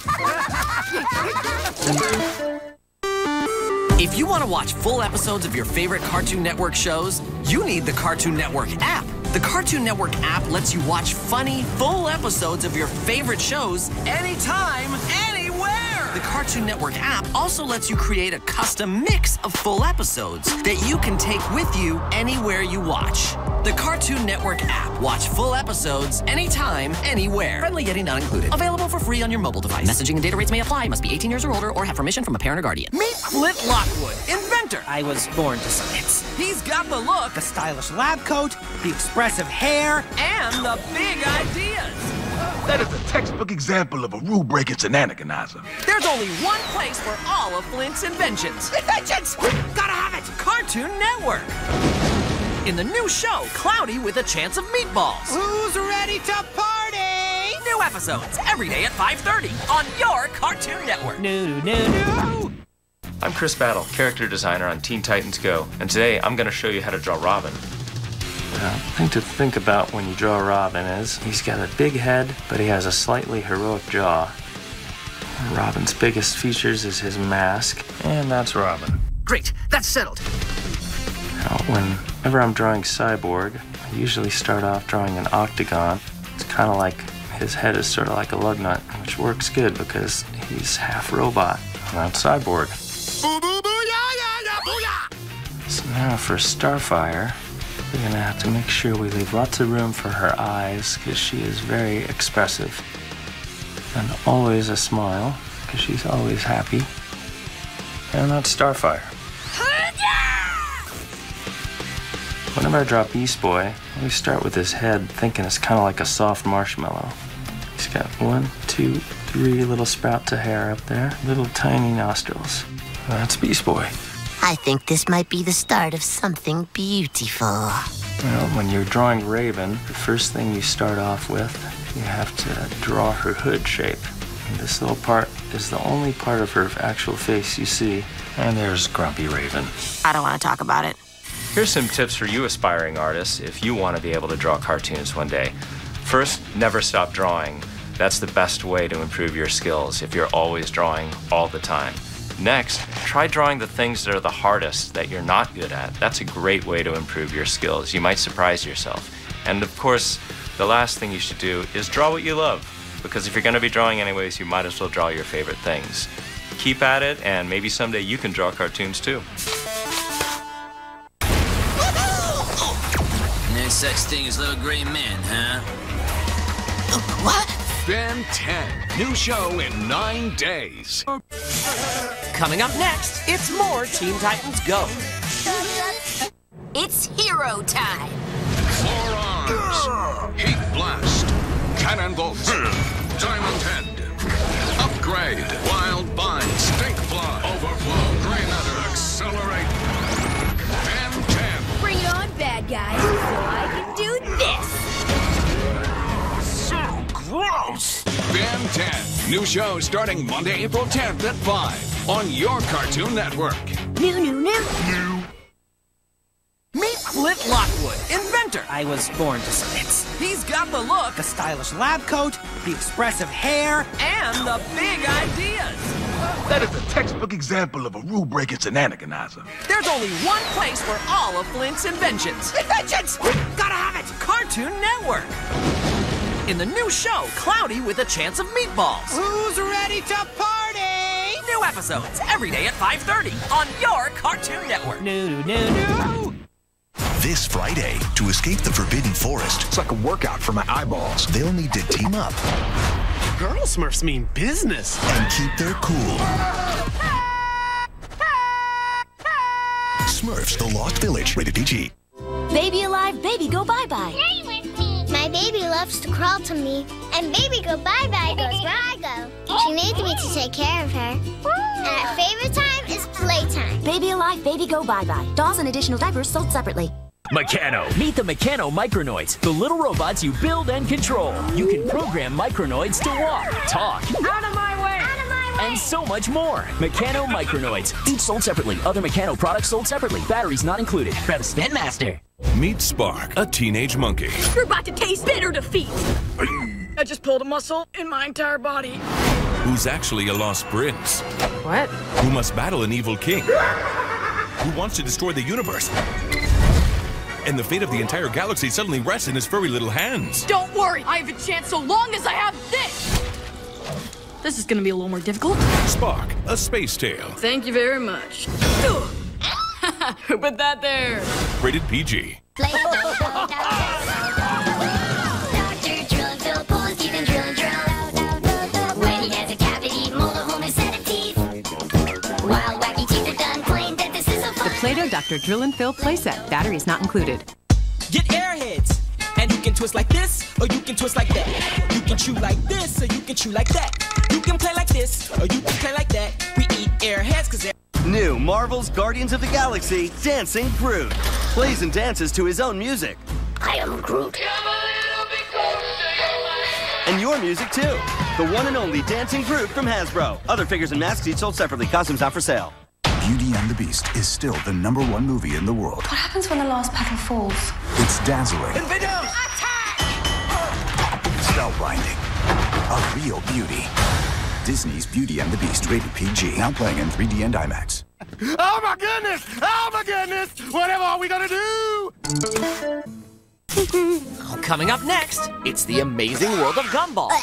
If you want to watch full episodes of your favorite Cartoon Network shows, you need the Cartoon Network app. The Cartoon Network app lets you watch funny, full episodes of your favorite shows anytime, anywhere. The Cartoon Network app also lets you create a custom mix of full episodes that you can take with you anywhere you watch. The Cartoon Network app. Watch full episodes anytime, anywhere. Friendly getting not included. Available for free on your mobile device. Messaging and data rates may apply. Must be 18 years or older or have permission from a parent or guardian. Meet Clint Lockwood, inventor. I was born to science. He's got the look, The stylish lab coat, the expressive hair, and the big ideas. That is a textbook example of a rule-breaking shenaniganizer. There's only one place for all of Flint's inventions. Inventions! Gotta have it! Cartoon Network. In the new show, Cloudy with a Chance of Meatballs. Who's ready to party? New episodes every day at 5:30 on your Cartoon Network. No. I'm Chris Battle, character designer on Teen Titans Go, and today I'm going to show you how to draw Robin. The thing to think about when you draw Robin is he's got a big head, but he has a slightly heroic jaw. Robin's biggest features is his mask, and that's Robin. Great, that's settled. Now, whenever I'm drawing Cyborg, I usually start off drawing an octagon. It's kind of like his head is sort of like a lug nut, which works good because he's half robot, not Cyborg. So now for Starfire, we're gonna have to make sure we leave lots of room for her eyes because she is very expressive. And always a smile because she's always happy. And that's Starfire. Whenever I draw Beast Boy, I always start with his head thinking it's kind of like a soft marshmallow. He's got 1, 2, 3 little sprouts of hair up there, little tiny nostrils. That's Beast Boy. I think this might be the start of something beautiful. Well, when you're drawing Raven, the first thing you start off with, you have to draw her hood shape. And this little part is the only part of her actual face you see. And there's Grumpy Raven. I don't want to talk about it. Here's some tips for you aspiring artists if you want to be able to draw cartoons one day. First, never stop drawing. That's the best way to improve your skills if you're always drawing all the time. Next, try drawing the things that are the hardest that you're not good at. That's a great way to improve your skills. You might surprise yourself. And of course, the last thing you should do is draw what you love. Because if you're going to be drawing anyways, you might as well draw your favorite things. Keep at it, and maybe someday you can draw cartoons too. No such thing as little gray men, huh? What? Ben 10. New show in 9 days. Coming up next, it's more Teen Titans Go. It's hero time. 4 arms. Heat blast. Cannon bolts. Diamond head. Upgrade. Wild bind. Stink fly. Overflow. Gray matter. Accelerate. Ben 10. Bring it on, bad guys, so I can do this. So gross. Ben 10. New show starting Monday, April 10th at 5 on your Cartoon Network. New. Meet Clint Lockwood, inventor. I was born to submit. He's got the look, The stylish lab coat, the expressive hair, and the big ideas. That is a textbook example of a rule-breaking shenaniganizer. There's only one place for all of Flint's inventions. Inventions! Gotta have it! Cartoon Network. In the new show, Cloudy with a Chance of Meatballs. Who's ready to party? New episodes every day at 5:30 on your Cartoon Network. No. This Friday, to escape the Forbidden Forest, It's like a workout for my eyeballs. they'll need to team up Girl Smurfs mean business. and keep their cool. Smurfs, The Lost Village, rated PG. Baby alive, baby go bye-bye. Stay with me. My baby loves to crawl to me, and baby go bye-bye goes where I go. She needs me to take care of her. And our favorite time is playtime. Baby alive, baby go bye-bye. Dolls and additional diapers sold separately. Meccano. Meet the Meccano Micronoids, the little robots you build and control. You can program Micronoids to walk, talk, Out of my way! Out of my way! and so much more. Meccano Micronoids, each sold separately. Other Meccano products sold separately. Batteries not included. Grab a Spin Master. Meet Spark, a teenage monkey. You're about to taste bitter defeat. I just pulled a muscle in my entire body. Who's actually a lost prince. What? Who must battle an evil king. Who wants to destroy the universe. And the fate of the entire galaxy suddenly rests in his furry little hands. Don't worry, I have a chance so long as I have this. This is gonna be a little more difficult. Spark, a space tale. Thank you very much. Who put that there? Rated PG. Dr. Drill and Phil pull his teeth and drill and drill. When he has a cavity, mold a hole instead of teeth. While wacky teeth are done, plain dentist is so fun. The Play-Doh Dr. Drill and Fill playset. Batteries not included. Get airheads. And you can twist like this, or you can twist like that. You can chew like this, or you can chew like that. You can play like this, or you can play like that. We eat airheads because they're... New Marvel's Guardians of the Galaxy, Dancing Groot. Plays and dances to his own music. I am Groot. And your music too. The one and only Dancing Groot from Hasbro. Other figures and masks each sold separately. Costumes not for sale. Beauty and the Beast is still the #1 movie in the world. What happens when the last petal falls? It's dazzling, spellbinding, a real beauty. Disney's Beauty and the Beast, rated PG. Now playing in 3D and IMAX. Oh my goodness! Oh my goodness! Whatever are we gonna do? Coming up next, it's the amazing world of Gumball.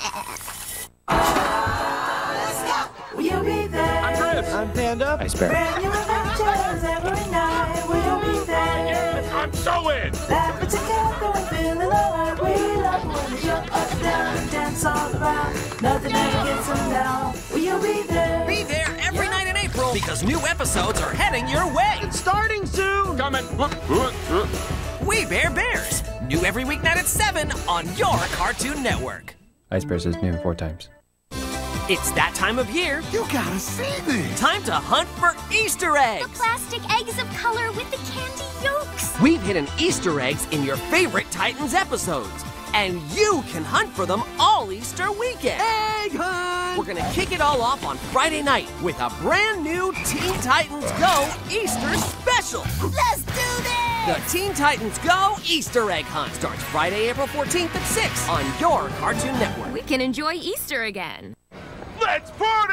We'll be there. I'm Chris. I'm Panda. Ice Bear. Brand new adventures every night. We'll be there. Yes, I'm so in. Laughing together and feeling alright. We love when we jump up and down and dance all around. Nothing ever gets them down. We'll be there. Be there every night in April because new episodes are heading your way. It's starting soon. Coming. We Bear Bears. New every weeknight at 7 on your Cartoon Network. Ice Bear says new 4 times. It's that time of year. You gotta see this. Time to hunt for Easter eggs. The plastic eggs of color with the candy yolks. We've hidden Easter eggs in your favorite Titans episodes. And you can hunt for them all Easter weekend. Egg hunt! We're gonna kick it all off on Friday night with a brand new Teen Titans Go Easter special. Let's do this! The Teen Titans Go Easter Egg Hunt starts Friday, April 14th at 6 on your Cartoon Network. We can enjoy Easter again. Let's party!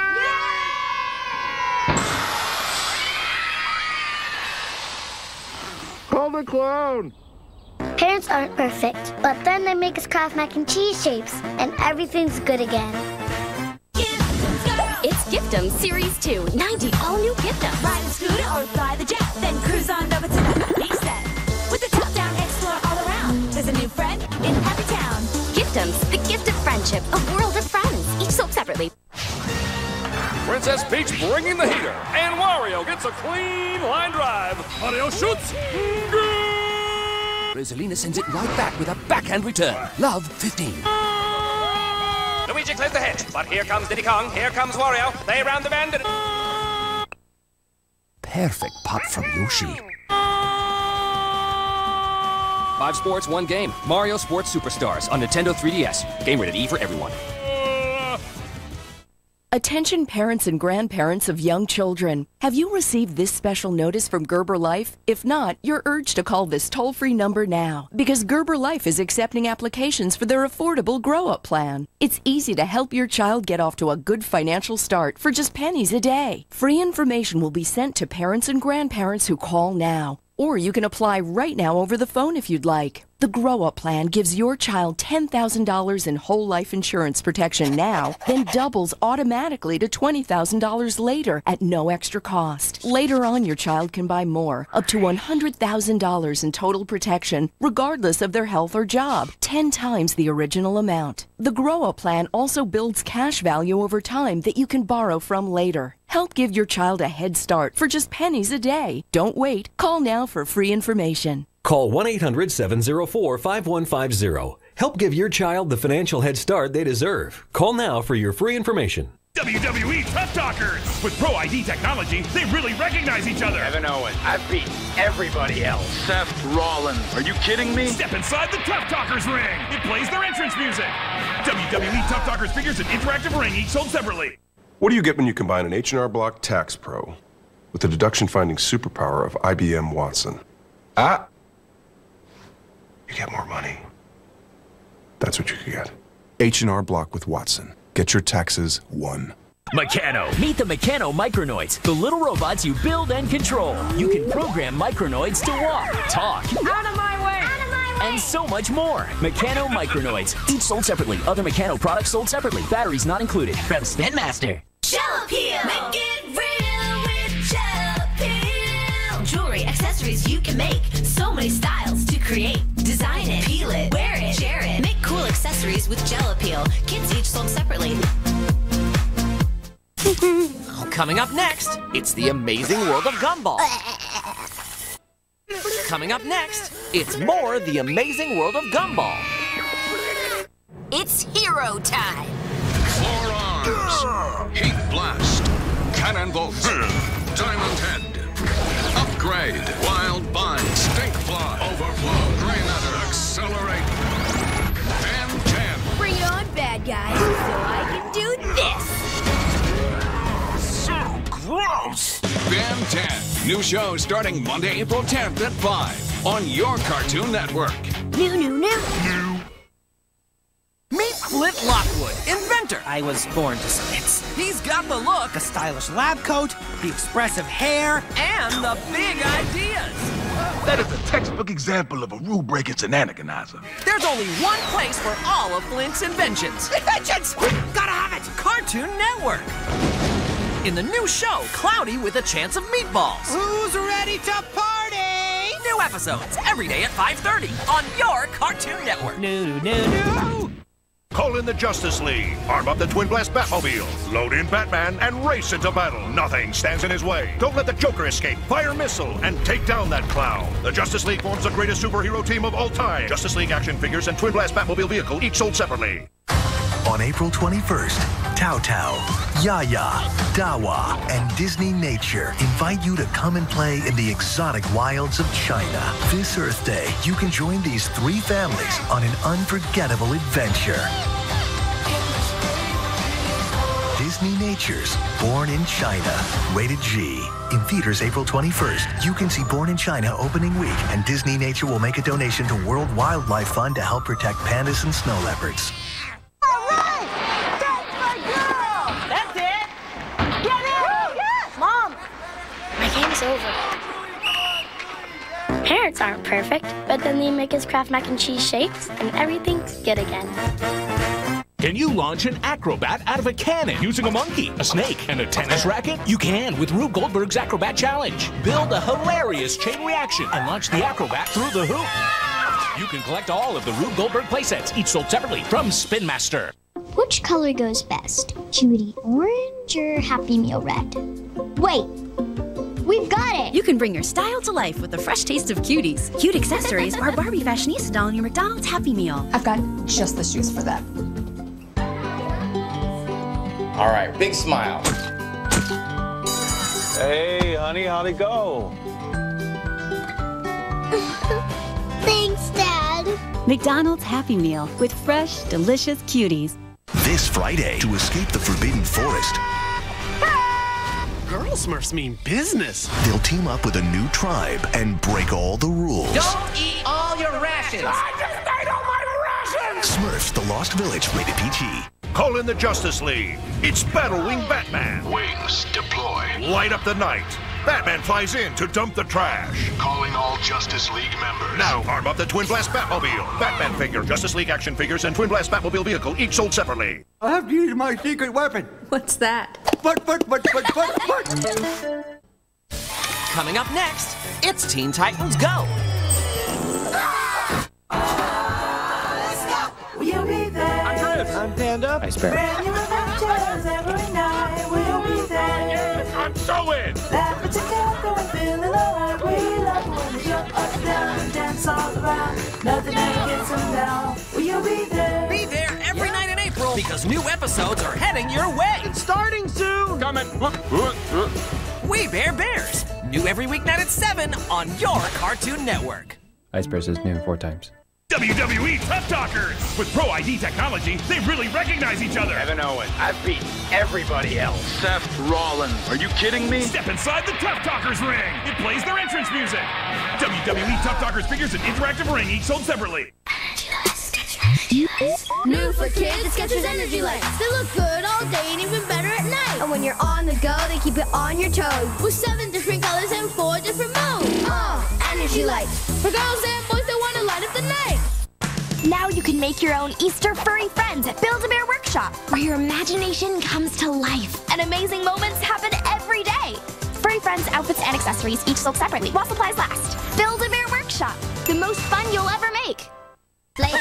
Call the clown! Parents aren't perfect, but then they make us craft mac and cheese shapes, and everything's good again. It's Gift'em Series 2. 90 all-new Gift'em. Ride a scooter or fly the jet, then cruise on over to the beach set. With the top down, explore all around. There's a new friend in every town. Gift'em's the gift of friendship, a world of friends, each sold separately. Princess Peach bringing the heater, and Wario gets a clean line drive. Mario shoots. Rosalina sends it right back with a backhand return. Love 15. Luigi clears the hedge, but here comes Diddy Kong, here comes Wario. They round the bend and... Perfect pop from Yoshi. 5 sports, 1 game. Mario Sports Superstars on Nintendo 3DS. Game rated E for everyone. Attention parents and grandparents of young children. Have you received this special notice from Gerber Life? If not, you're urged to call this toll-free number now, because Gerber Life is accepting applications for their affordable grow-up plan. It's easy to help your child get off to a good financial start for just pennies a day. Free information will be sent to parents and grandparents who call now. Or you can apply right now over the phone if you'd like. The Grow Up Plan gives your child $10,000 in whole life insurance protection now, then doubles automatically to $20,000 later at no extra cost. Later on, your child can buy more, up to $100,000 in total protection, regardless of their health or job, 10 times the original amount. The Grow Up Plan also builds cash value over time that you can borrow from later. Help give your child a head start for just pennies a day. Don't wait. Call now for free information. Call 1-800-704-5150. Help give your child the financial head start they deserve. Call now for your free information. WWE Tough Talkers! With Pro ID technology, they really recognize each other. Kevin Owens, I've beaten everybody else. Seth Rollins, are you kidding me? Step inside the Tough Talkers ring. It plays their entrance music. WWE Tough Talkers figures an interactive ring, each sold separately. What do you get when you combine an H&R Block Tax Pro with the deduction-finding superpower of IBM Watson? You get more money. That's what you get. H&R Block with Watson. Get your taxes won. Meccano. Meet the Meccano Micronoids, the little robots you build and control. You can program Micronoids to walk, talk, Out of my way! and so much more. Meccano Micronoids, each sold separately. Other Meccano products sold separately. Batteries not included. From Spinmaster. Jalapeno. Make it real with Jalapeno. Jewelry, accessories you can make. So many styles to create. Design it, peel it, wear it, share it. Make cool accessories with Jalapeno. Kits each sold separately. Coming up next, it's the amazing world of Gumball. Coming up next, it's more the amazing world of Gumball. It's hero time. 4 arms, heat blast, cannon bolts, diamond head, upgrade, wild bind, stink fly, overflow, green adder, accelerate, and 10. Bring it on, bad guys, so I can do this. So gross! Ben 10, new show starting Monday, April 10th at 5 on your Cartoon Network. New. Meet Flint Lockwood, inventor. I was born to spits. He's got the look, The stylish lab coat, the expressive hair, and the big ideas. That is a textbook example of a rule-breaking shenaniganizer. There's only one place for all of Flint's inventions. Inventions! Gotta have it! Cartoon Network. In the new show, Cloudy with a Chance of Meatballs. Who's ready to party? New episodes every day at 5:30 on your Cartoon Network. No. Call in the Justice League. Arm up the Twin Blast Batmobile. Load in Batman and race into battle. Nothing stands in his way. Don't let the Joker escape. Fire a missile and take down that clown. The Justice League forms the greatest superhero team of all time. Justice League action figures and Twin Blast Batmobile vehicle each sold separately. On April 21st, Tao Tao, Yaya, Dawa, and Disney Nature invite you to come and play in the exotic wilds of China. This Earth Day, you can join these 3 families on an unforgettable adventure. Disney Nature's Born in China, rated G. In theaters April 21st, you can see Born in China opening week, and Disney Nature will make a donation to World Wildlife Fund to help protect pandas and snow leopards. All right! That's my girl! That's it! Get in! Yes! Mom! My game's over. Parents aren't perfect, but then they make us craft mac and cheese shapes, and everything's good again. Can you launch an acrobat out of a cannon using a monkey, a snake, and a tennis racket? You can with Rube Goldberg's Acrobat Challenge. Build a hilarious chain reaction and launch the acrobat through the hoop. You can collect all of the Rube Goldberg playsets, each sold separately from Spin Master. Which color goes best? Cutie orange or Happy Meal red? Wait! We've got it! You can bring your style to life with the fresh taste of Cuties. Cute accessories or Barbie Fashionista doll in your McDonald's Happy Meal. I've got just the shoes for that. All right, big smile. Hey, honey, how'd it go? Thanks, Dad. McDonald's Happy Meal with fresh, delicious Cuties. This Friday, to escape the Forbidden Forest, Girl Smurfs mean business. they'll team up with a new tribe and break all the rules. Don't eat all your rations. I just ate all my rations! Smurfs, The Lost Village, rated PG. Call in the Justice League. It's Battlewing Batman. Wings deploy. Light up the night. Batman flies in to dump the trash. Calling all Justice League members. Now arm up the Twin Blast Batmobile. Batman figure, Justice League action figures, and Twin Blast Batmobile vehicle, each sold separately. I have to use my secret weapon. What's that? But. Coming up next, it's Teen Titans Go. We'll be there. I'm Panda. Ice Bear. Brand new adventures every night. We'll be there. Yes, I'm so in. Laughing together and feeling alright. We love when we jump up and down and dance all around. Nothing ever gets them down. We'll be there. Be there every night in April because new episodes are heading your way. It's starting soon. Coming. We Bear Bears. New every weeknight at 7 on your Cartoon Network. Ice Bear says noon 4 times. WWE Tough Talkers! With Pro ID technology, they really recognize each other. Kevin Owens, I've beaten everybody else. Seth Rollins, are you kidding me? Step inside the Tough Talkers ring. It plays their entrance music. WWE Tough Talkers figures an interactive ring, each sold separately. New for kids, Skechers Energy Lights. They look good all day and even better at night. And when you're on the go, they keep it on your toes. With 7 different colors and 4 different modes. Energy Lights. For girls and boys that want to light up the night. Now you can make your own Easter furry friends at Build-A-Bear Workshop, where your imagination comes to life and amazing moments happen every day. Furry friends, outfits, and accessories each sold separately while supplies last. Build-A-Bear Workshop, the most fun you'll ever make. Dr.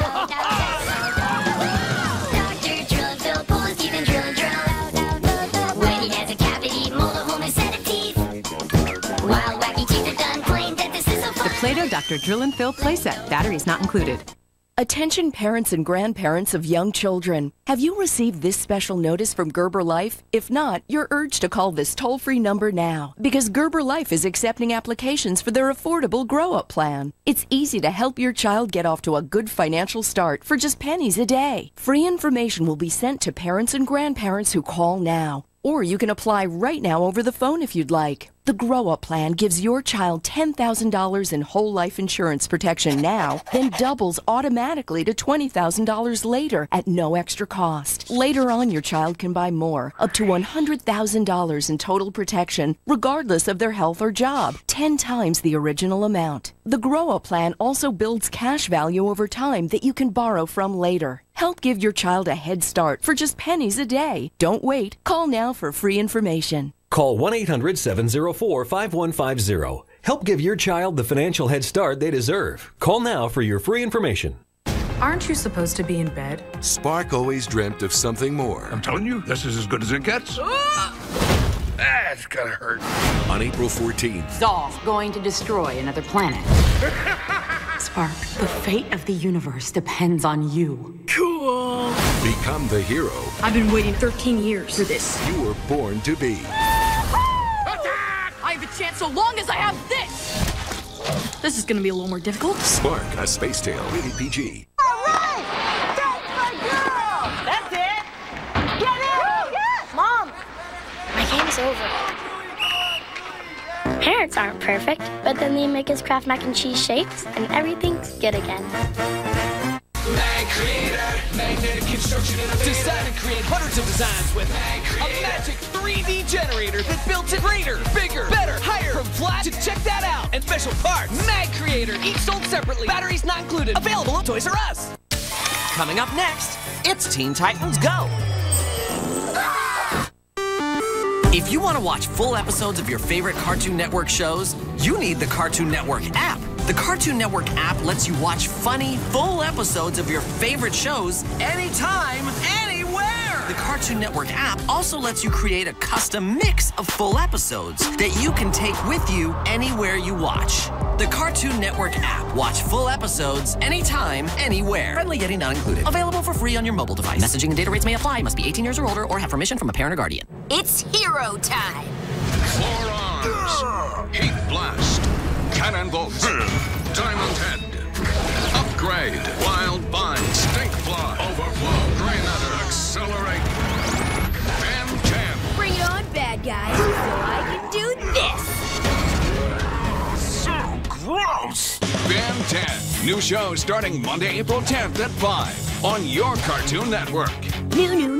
Drill and Phil pull his teeth and drill and drill. When he has a cavity, mold a hole in his set of teeth. While wacky teeth are done, plain dentist is so fun. The Play-Doh Dr. Drill and Fill playset. Batteries not included. Attention parents and grandparents of young children. Have you received this special notice from Gerber Life? If not, you're urged to call this toll-free number now because Gerber Life is accepting applications for their affordable grow-up plan. It's easy to help your child get off to a good financial start for just pennies a day. Free information will be sent to parents and grandparents who call now. Or you can apply right now over the phone if you'd like. The Grow Up Plan gives your child $10,000 in whole life insurance protection now, then doubles automatically to $20,000 later at no extra cost. Later on, your child can buy more, up to $100,000 in total protection, regardless of their health or job, 10 times the original amount. The Grow Up Plan also builds cash value over time that you can borrow from later. Help give your child a head start for just pennies a day. Don't wait. Call now for free information. Call 1-800-704-5150. Help give your child the financial head start they deserve. Call now for your free information. Aren't you supposed to be in bed? Spark always dreamt of something more. I'm telling you, this is as good as it gets. That's gonna hurt. On April 14th, Zol's going to destroy another planet. Spark, the fate of the universe depends on you. Cool. become the hero I've been waiting 13 years for this. you were born to be. I have a chance so long as I have this! This is gonna be a little more difficult. Spark, a space tale, rated PG. All right! That's my girl! That's it! Get in! Yes! it's over. Parents aren't perfect, but then they make us craft mac and cheese shapes, and everything's good again. Mag Creator, magnetic construction innovator. Design and create hundreds of designs with a magic 3D generator that builds it greater, bigger, better, higher, from flat to check that out. And special parts, Mag Creator, each sold separately, batteries not included, available at Toys R Us. Coming up next, it's Teen Titans Go. If you want to watch full episodes of your favorite Cartoon Network shows, you need the Cartoon Network app. The Cartoon Network app lets you watch funny, full episodes of your favorite shows anytime, anywhere. The Cartoon Network app also lets you create a custom mix of full episodes that you can take with you anywhere you watch. The Cartoon Network app. Watch full episodes anytime, anywhere. Friendly getting not included. Available for free on your mobile device. Messaging and data rates may apply. Must be 18 years or older or have permission from a parent or guardian. It's hero time. Forearms. Heat blast. Cannonbolts. Diamond head. Upgrade. Wild bind. Stink fly. Overflow. Grenadier. Accelerate. And jam. Bring it on, bad guys, so I can do this. So gross. Ben 10. New show starting Monday, April 10th at 5 on your Cartoon Network. New.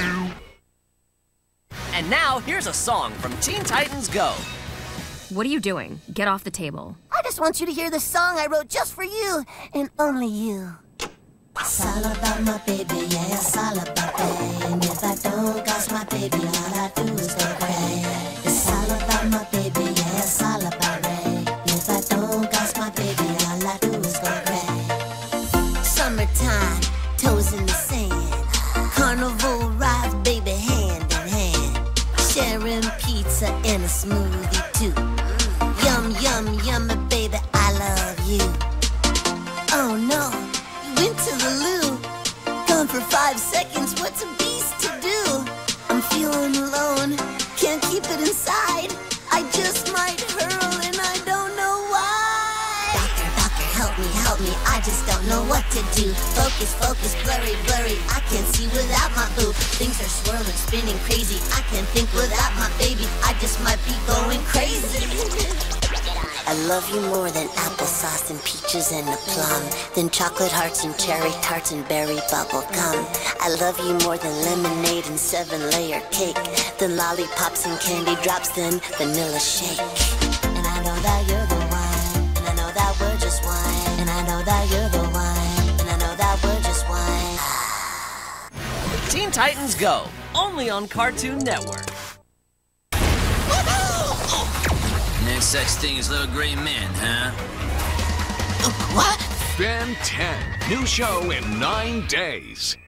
And now, here's a song from Teen Titans Go. What are you doing? Get off the table. I just want you to hear the song I wrote just for you, and only you. It's all about my baby, yeah, it's all about that. And if I don't got my baby, all I do is go crazy. It's all about my baby, yeah, it's all about that. If I don't got my baby, all I do is go crazy. Summertime, toes in the sand. Carnival rides, baby, hand in hand. Sharing pizza and a smoothie, too. Yum, yummy, baby, I love you. Oh, no. Went to the loo, gone for 5 seconds, what's a beast to do? I'm feeling alone, can't keep it inside. I just might hurl and I don't know why. Doctor, help me, I just don't know what to do. Focus, blurry, I can't see without my boo. Things are swirling, spinning crazy, I can't think without my baby. I just might be going crazy. I love you more than applesauce and peaches and a plum, than chocolate hearts and cherry tarts and berry bubble gum. I love you more than lemonade and 7-layer cake, than lollipops and candy drops, than vanilla shake. And I know that you're the one, and I know that we're just one, and I know that you're the one, and I know that we're just one. Teen Titans Go, only on Cartoon Network. No such thing as little gray men, huh? What? Ben 10. New show in 9 days.